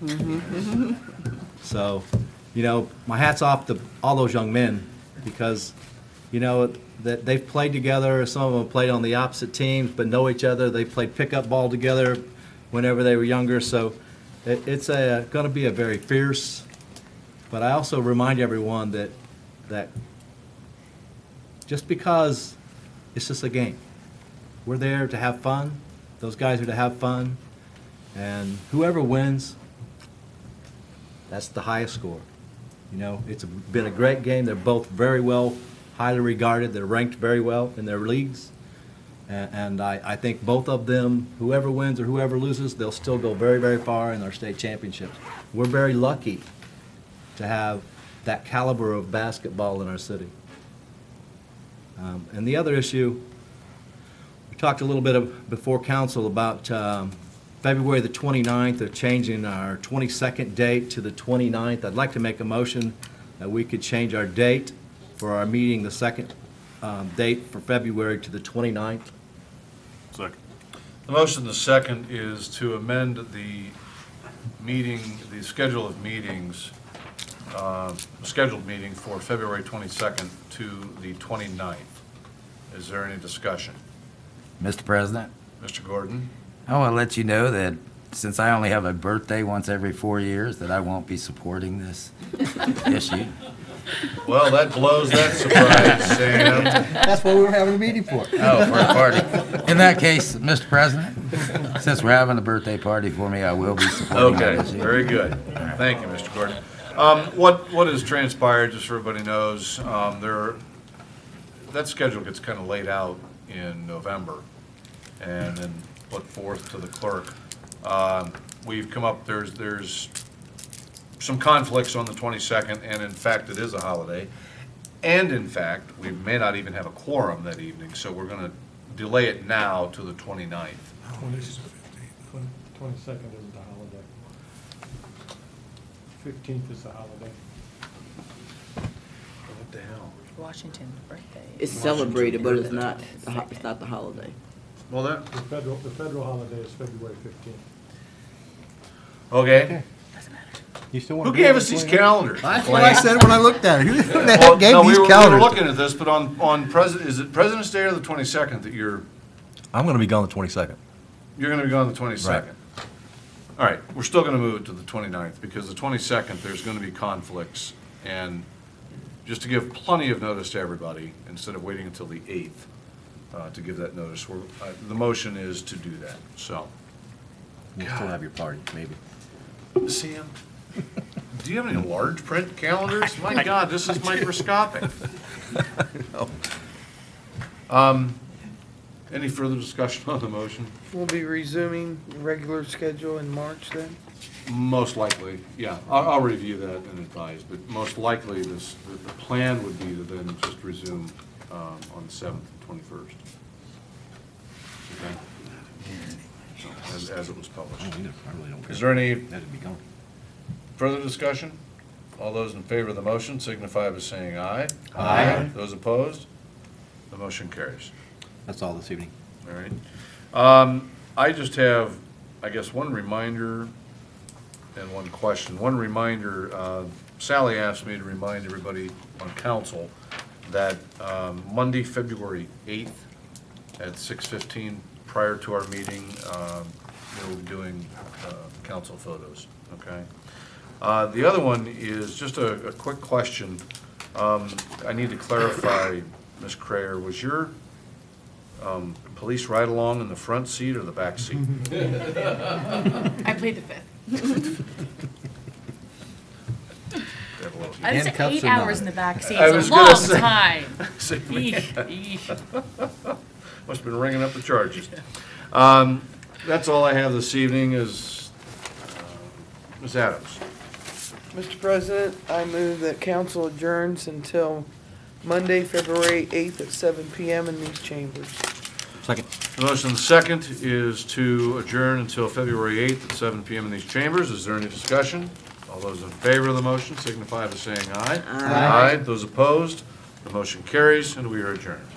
So, my hat's off to all those young men, because, that they've played together. Some of them played on the opposite teams, but know each other. They played pickup ball together whenever they were younger, so it's going to be a very fierce, but I also remind everyone that just because it's just a game, we're there to have fun. Those guys are to have fun, and whoever wins, that's the highest score. It's been a great game. They're both very well, highly regarded. They're ranked very well in their leagues. And I think both of them, whoever wins or whoever loses, they'll still go very, very far in our state championships. We're very lucky to have that caliber of basketball in our city. And the other issue, we talked a little bit before council about February the 29th, of changing our 22nd date to the 29th. I'd like to make a motion that we could change our date for our meeting, the second date for February, to the 29th. Second. The motion, the second, is to amend the schedule of meetings, scheduled meeting for February 22nd to the 29th. Is there any discussion? Mr. President, Mr. Gordon? I want to let you know that since I only have a birthday once every 4 years, that I won't be supporting this issue. Well, that blows that surprise, Sam. That's what we were having a meeting for. Oh, for a party. In that case, Mr. President, since we're having a birthday party for me, I will be supporting Okay, that issue. very good. Thank you, Mr. Gordon. What has transpired, just so everybody knows, that schedule gets kind of laid out in November and then put forth to the clerk. We've come up, there's some conflicts on the 22nd, and in fact, it is a holiday. And in fact, we may not even have a quorum that evening, so we're going to delay it now to the 29th. 22nd isn't a holiday. 15th is a holiday. What the hell? Washington's birthday. It's celebrated, but it's not the holiday. Well, that, The federal holiday is February 15th. okay. Doesn't matter. You still want Who to be gave on us the these 29th? calendars? That's what I said when I looked at it. Who the Well, heck gave no, these we were calendars? looking at this, but on is it President's Day or the 22nd that you're I'm going to be gone the 22nd. going to be gone the 22nd? All right, we're still going to move it to the 29th, because the 22nd, there's going to be conflicts, and just to give plenty of notice to everybody, instead of waiting until the 8th to give that notice, the motion is to do that, so. You'll still have your party, maybe. Sam, Do you have any large print calendars? My God, this is microscopic. Any further discussion on the motion? We'll be resuming regular schedule in March then? Most likely, yeah. I'll review that and advise, but most likely the plan would be to then just resume on the 7th and 21st. Okay? So, as it was published. Is there any further discussion? All those in favor of the motion signify by saying aye. Aye. Those opposed? The motion carries. That's all this evening. All right. I just have, I guess, one reminder and one question. One reminder, Sally asked me to remind everybody on council that Monday, February 8th at 6:15, prior to our meeting, we'll be doing council photos, okay? The other one is just a quick question. I need to clarify, Ms. Crayer, was your police ride-along in the front seat or the back seat? I plead the fifth. I was Handcuffs 8 or hours not? in the back seat. I It's was a gonna long say- time. Say, Eesh, eesh. must have been ringing up the charges. That's all I have this evening is, Ms. Adams. Mr. President, I move that council adjourns until Monday, February 8th at 7 PM in these chambers. Second. The motion second is to adjourn until February 8th at 7 PM in these chambers. Is there any discussion? All those in favor of the motion signify by saying aye. Aye. Those opposed, the motion carries, and we are adjourned.